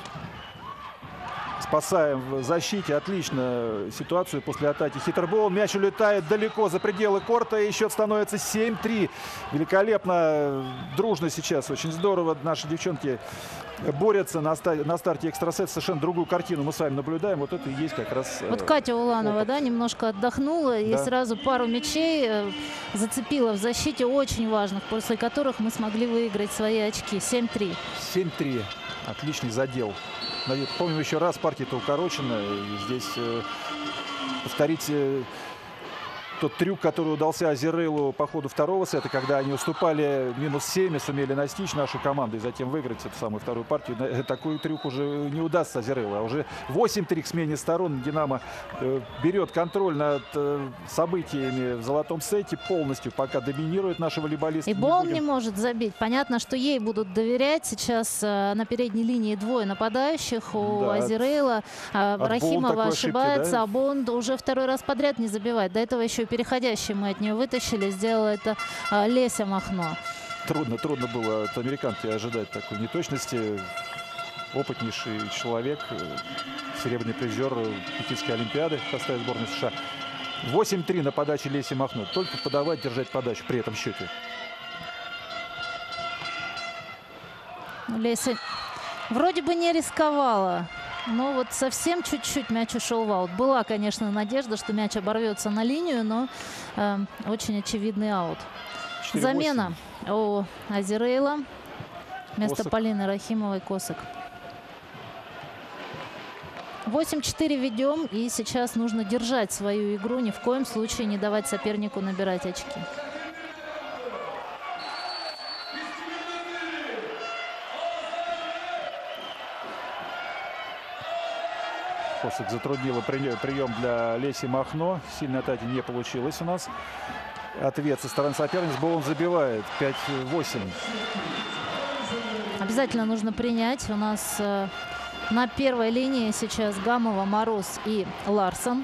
Спасаем в защите. Отлично ситуацию после атаки. Хитербол. Мяч улетает далеко за пределы корта. И счет становится 7-3. Великолепно. Дружно сейчас. Очень здорово. Наши девчонки борются на старте экстрасет. Совершенно другую картину мы с вами наблюдаем. Вот это и есть как раз Вот Катя Уланова, опыт. да, немножко отдохнула и Да. сразу пару мячей зацепила в защите, очень важных, после которых мы смогли выиграть свои очки. 7-3. 7-3. Отличный задел. Помним еще раз, партия-то укорочена. И здесь повторить тот трюк, который удался Азерелу по ходу второго сета, когда они уступали -7 и сумели настичь нашу команду и затем выиграть эту самую вторую партию. Такой трюк уже не удастся Азерелу. А уже 8-3 к смене сторон. Динамо берет контроль над событиями в золотом сете полностью, пока доминирует наши волейболисты. И Боун не может забить. Понятно, что ей будут доверять. Сейчас на передней линии двое нападающих у Да, Азерейла. Боун Рахимова такой ошибки, ошибается, да? а Боун уже второй раз подряд не забивает. До этого еще и переходящий мы от нее вытащили. Сделала это Леся Махно. Трудно было от американки ожидать такой неточности. Опытнейший человек, серебряный призер Пекинской Олимпиады в составе сборной США. 8-3 на подаче Леси Махно. Только подавать, держать подачу при этом счете. Леся вроде бы не рисковала. Но вот совсем чуть-чуть мяч ушел в аут. Была, конечно, надежда, что мяч оборвется на линию, но очень очевидный аут. 4-8. Замена у Азерейла. Вместо Косак. Полины Рахимовой Косак. 8-4 ведем. И сейчас нужно держать свою игру. Ни в коем случае не давать сопернику набирать очки. Косак затруднила прием для Леси Махно. Сильной атаки не получилось у нас. Ответ со стороны соперниц. Боун забивает. 5-8. Обязательно нужно принять. У нас на первой линии сейчас Гамова, Мороз и Ларсон.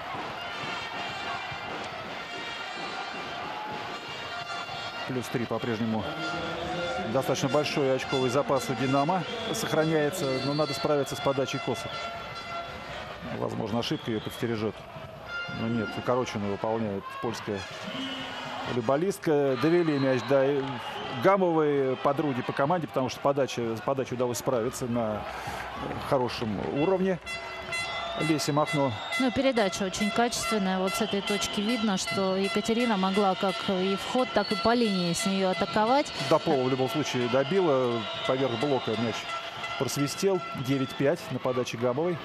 +3 по-прежнему. Достаточно большой очковый запас у «Динамо» сохраняется. Но надо справиться с подачей Косак. Возможно, ошибка ее подстережет. Но нет, укороченную выполняет польская волейболистка. Довели мяч до Гамовой подруги по команде, потому что с подачей удалось справиться на хорошем уровне. Леся Махно. Ну, передача очень качественная. Вот с этой точки видно, что Екатерина могла как и в ход, так и по линии с нее атаковать. До пола в любом случае добила. Поверх блока мяч просвистел. 9-5 на подаче Гамовой.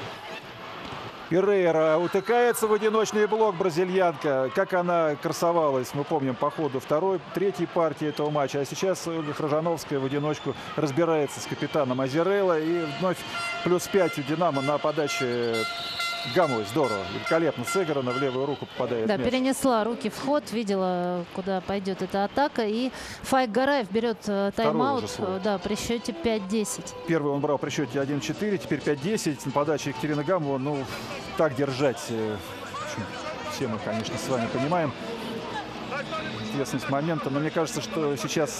Перейра утыкается в одиночный блок, бразильянка. Как она красовалась, мы помним, по ходу третьей партии этого матча. А сейчас Ольга Хражановская в одиночку разбирается с капитаном Азерейла. И вновь +5 у «Динамо» на подаче Гамовой. Здорово, великолепно сыграно. В левую руку попадает Да, мяч. перенесла руки в ход, видела, куда пойдет эта атака. И Фаик Гараев берет тайм-аут, уже свой. да, при счете 5-10. Первый он брал при счете 1-4, теперь 5-10. На подаче Екатерины Гамова, ну, так держать. В общем, все мы, конечно, с вами понимаем интересность момента. Но мне кажется, что сейчас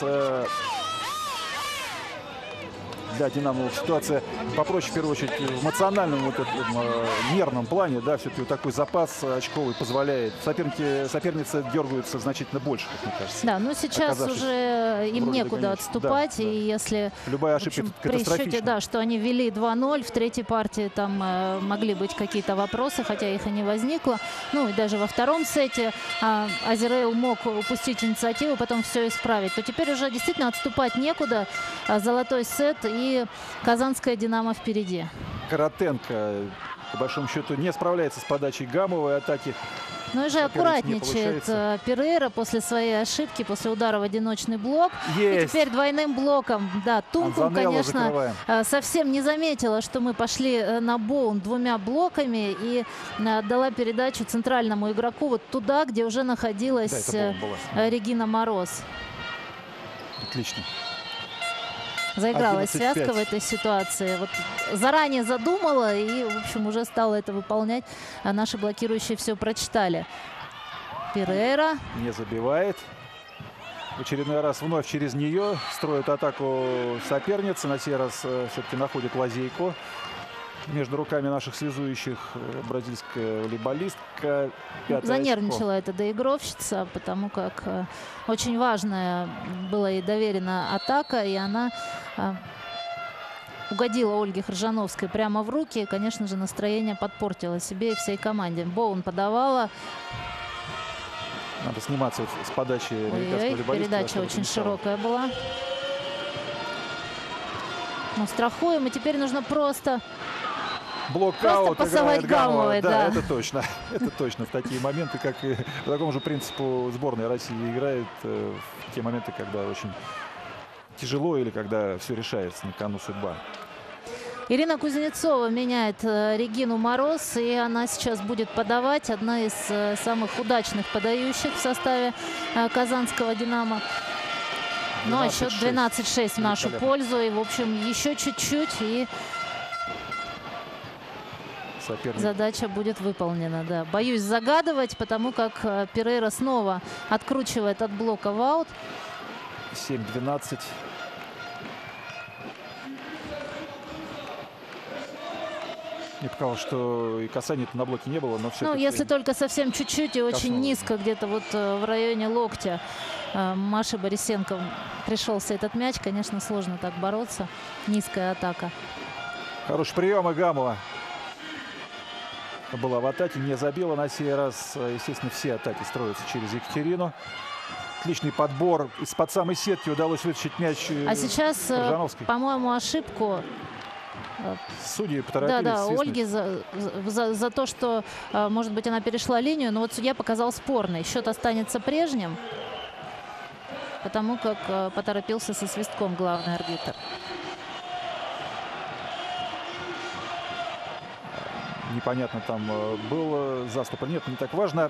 для «Динамо» ситуация попроще, в первую очередь, в эмоциональном, вот этом, нервном плане. Да, все-таки вот такой запас очковый позволяет. Соперницы дергаются значительно больше, как мне кажется. Да, но сейчас оказавшись уже им в роли некуда догоняющих. отступать. Да, И да. если Любая в ошибка общем, при счете, катастрофична. да, что они вели 2-0, в третьей партии там могли быть какие-то вопросы, хотя их и не возникло. Ну и даже во втором сете Азерейл мог упустить инициативу, потом все исправить. То теперь уже действительно отступать некуда. Золотой сет и казанская «Динамо» впереди. Коротенко, по большому счету, не справляется с подачей Гамовой. Атаки Ну и же аккуратничает Перейра после своей ошибки, после удара в одиночный блок. Есть. И теперь двойным блоком. Да, Тункум, конечно, совсем не заметила, что мы пошли на Боун двумя блоками и отдала передачу центральному игроку вот туда, где уже находилась Регина Мороз. Отлично. Заигралась связка в этой ситуации. Вот заранее задумала и, в общем, уже стала это выполнять. А наши блокирующие все прочитали. Перейра. Не забивает. В очередной раз вновь через нее строит атаку соперницы. На сей раз все-таки находит лазейку между руками наших связующих. Бразильская волейболистка. Занервничала эта доигровщица, потому как очень важная была ей доверена атака, и она угодила Ольге Хржановской прямо в руки. И, конечно же, настроение подпортило себе и всей команде. Боун подавала. Надо сниматься с подачи американского волейболиста. Передача очень широкая была. Ну, страхуем, и теперь нужно просто блокаут пасовать Гамовой. Да, это точно. Это точно. В такие моменты, как и по такому же принципу сборная России играет в те моменты, когда очень тяжело или когда все решается, на кону судьба. Ирина Кузнецова меняет Регину Мороз, и она сейчас будет подавать. Одна из самых удачных подающих в составе казанского «Динамо». Ну, а счет 12-6 в нашу пользу. И, в общем, еще чуть-чуть, и задача будет выполнена. Да. Боюсь загадывать, потому как Перейра снова откручивает от блока в аут. 7-12. Мне показалось, что и касания на блоке не было, но все. Ну, если только совсем чуть-чуть и очень низко, где-то вот в районе локтя Маши Борисенко пришелся этот мяч. Конечно, сложно так бороться. Низкая атака. Хороший прием, и Гамова была в атаке, не забила на сей раз. Естественно, все атаки строятся через Екатерину. Отличный подбор. Из-под самой сетки удалось вытащить мяч. А сейчас, по-моему, ошибку. Судьи поторопились. Да, Ольги за то, что, может быть, она перешла линию. Но вот судья показал спорный. Счет останется прежним, потому как поторопился со свистком главный арбитр. Непонятно, там был заступ. Нет, не так важно.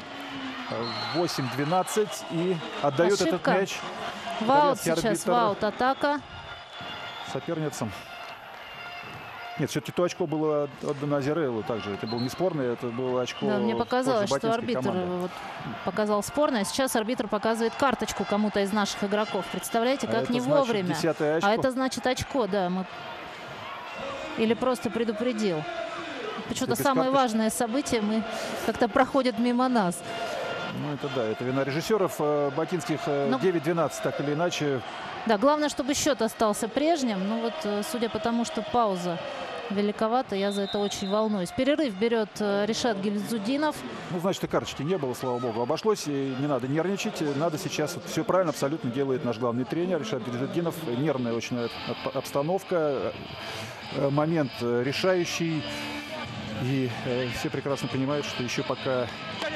8-12 и отдает этот мяч. Ваут сейчас, ваут атака. Соперницам. Нет, все-таки то очко было отдано Азереллу также. Это был не спорный, это было очко. Да, мне показалось, что арбитр вот показал спорное. Сейчас арбитр показывает карточку кому-то из наших игроков. Представляете, как не вовремя. А это значит очко, да. Или просто предупредил. Почему-то самое важное событие мы как-то проходит мимо нас. Ну, это да, это вина режиссеров. Батинских 9-12, так или иначе. Да, главное, чтобы счет остался прежним. Ну вот, судя по тому, что пауза великовата, я за это очень волнуюсь. Перерыв берет Ришат Гильзудинов. Ну, значит, и карточки не было, слава богу. Обошлось, и не надо нервничать. Надо сейчас, все правильно абсолютно делает наш главный тренер Ришат Гильзудинов. Нервная очень обстановка, момент решающий. И все прекрасно понимают, что еще пока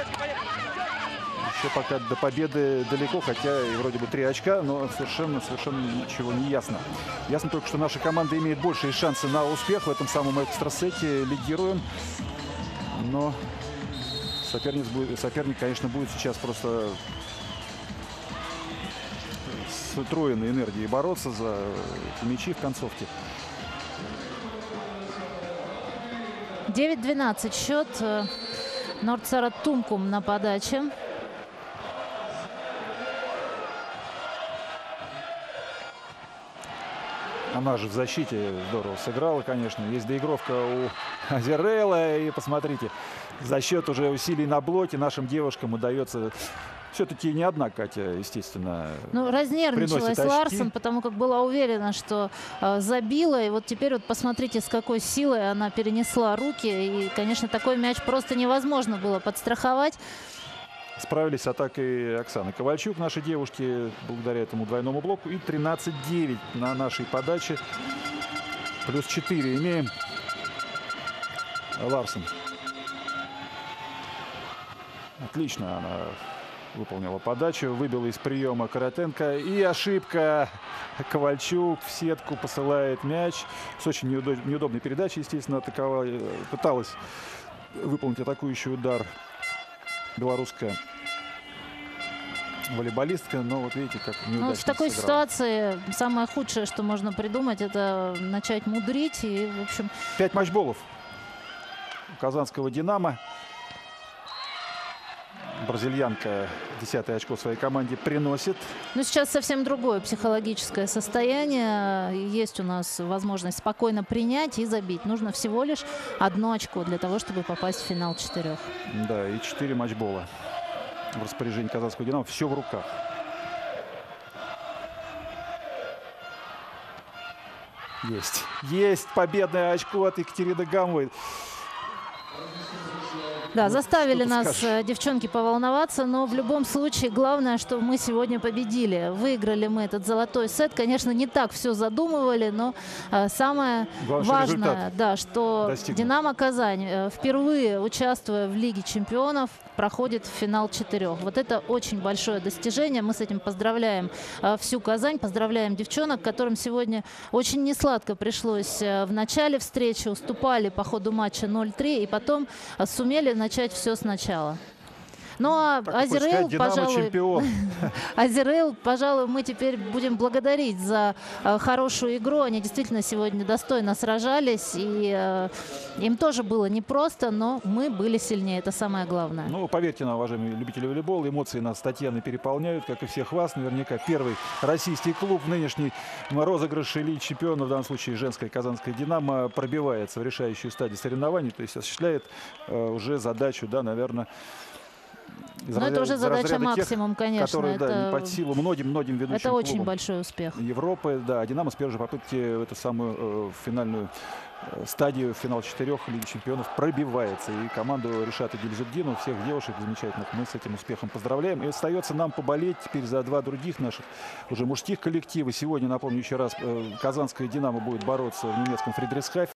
до победы далеко, хотя и вроде бы 3 очка, но совершенно ничего не ясно. Ясно только, что наша команда имеет большие шансы на успех в этом самом экстрасете. Лидируем. Но соперник, конечно, будет сейчас просто с утроенной энергией бороться за эти мячи в концовке. 9-12 счет. Норд-Сара Тункум на подаче. Она же в защите здорово сыграла, конечно. Есть доигровка у Азерелла. И посмотрите, за счет уже усилий на блоке нашим девушкам удается... Все-таки не одна Катя, естественно, ну, разнервничалась Ларсон, потому как была уверена, что забила. И вот теперь вот посмотрите, с какой силой она перенесла руки. И, конечно, такой мяч просто невозможно было подстраховать. Справились с атакой Оксаны Ковальчук, нашей девушки, благодаря этому двойному блоку. И 13-9 на нашей подаче. Плюс 4 имеем. Ларсон. Отлично она выполнила подачу, выбила из приема Каратенко. И ошибка. Ковальчук в сетку посылает мяч. С очень неудобной передачей, естественно, атаковала. Пыталась выполнить атакующий удар белорусская волейболистка. Но вот видите, как неудачно В такой сыграла. ситуации самое худшее, что можно придумать, это начать мудрить. И, в общем, 5 матчболов у казанского «Динамо». Бразильянка 10-е очко своей команде приносит. сейчас совсем другое психологическое состояние. Есть у нас возможность спокойно принять и забить. Нужно всего лишь 1 очко для того, чтобы попасть в финал 4. Да, и 4 матчбола в распоряжении казанского «Динамо». Все в руках. Есть победное очко от Екатерины Гамовой. Да, заставили что ты нас скажешь? девчонки поволноваться, но в любом случае главное, что мы сегодня победили. Выиграли мы этот золотой сет. Конечно, не так все задумывали, но самое Главное, что важное, результат да, что достигнут. «Динамо Казань», впервые участвуя в Лиге чемпионов, проходит в финал 4. Вот это очень большое достижение. Мы с этим поздравляем всю Казань, поздравляем девчонок, которым сегодня очень несладко пришлось в начале встречи. Уступали по ходу матча 0-3 и потом сумели начать все сначала. Ну а Так, хочешь сказать, Азерэл, «Динамо» пожалуй, чемпион. Азерэл, пожалуй, мы теперь будем благодарить за хорошую игру. Они действительно сегодня достойно сражались. И им тоже было непросто, но мы были сильнее. Это самое главное. Ну, поверьте нам, уважаемые любители волейбола, эмоции нас с Татьяной переполняют, как и всех вас. Наверняка первый российский клуб в нынешней розыгрыше Лиги чемпионов, в данном случае женская казанская «Динамо», пробивается в решающую стадию соревнований, то есть осуществляет уже задачу, да, наверное, Но это уже задача максимум, конечно. которые, да, не под силу многим ведущим Это очень клубам большой успех. Европы. Да, «Динамо» с первой же попытки в эту самую финальную стадию, финал 4 Лиги чемпионов пробивается. И команду Ришата Гильзутдинова, всех девушек замечательных, мы с этим успехом поздравляем. И остается нам поболеть теперь за 2 других наших уже мужских коллектива. Сегодня, напомню еще раз, казанская «Динамо» будет бороться в немецком Фридрихсхафене.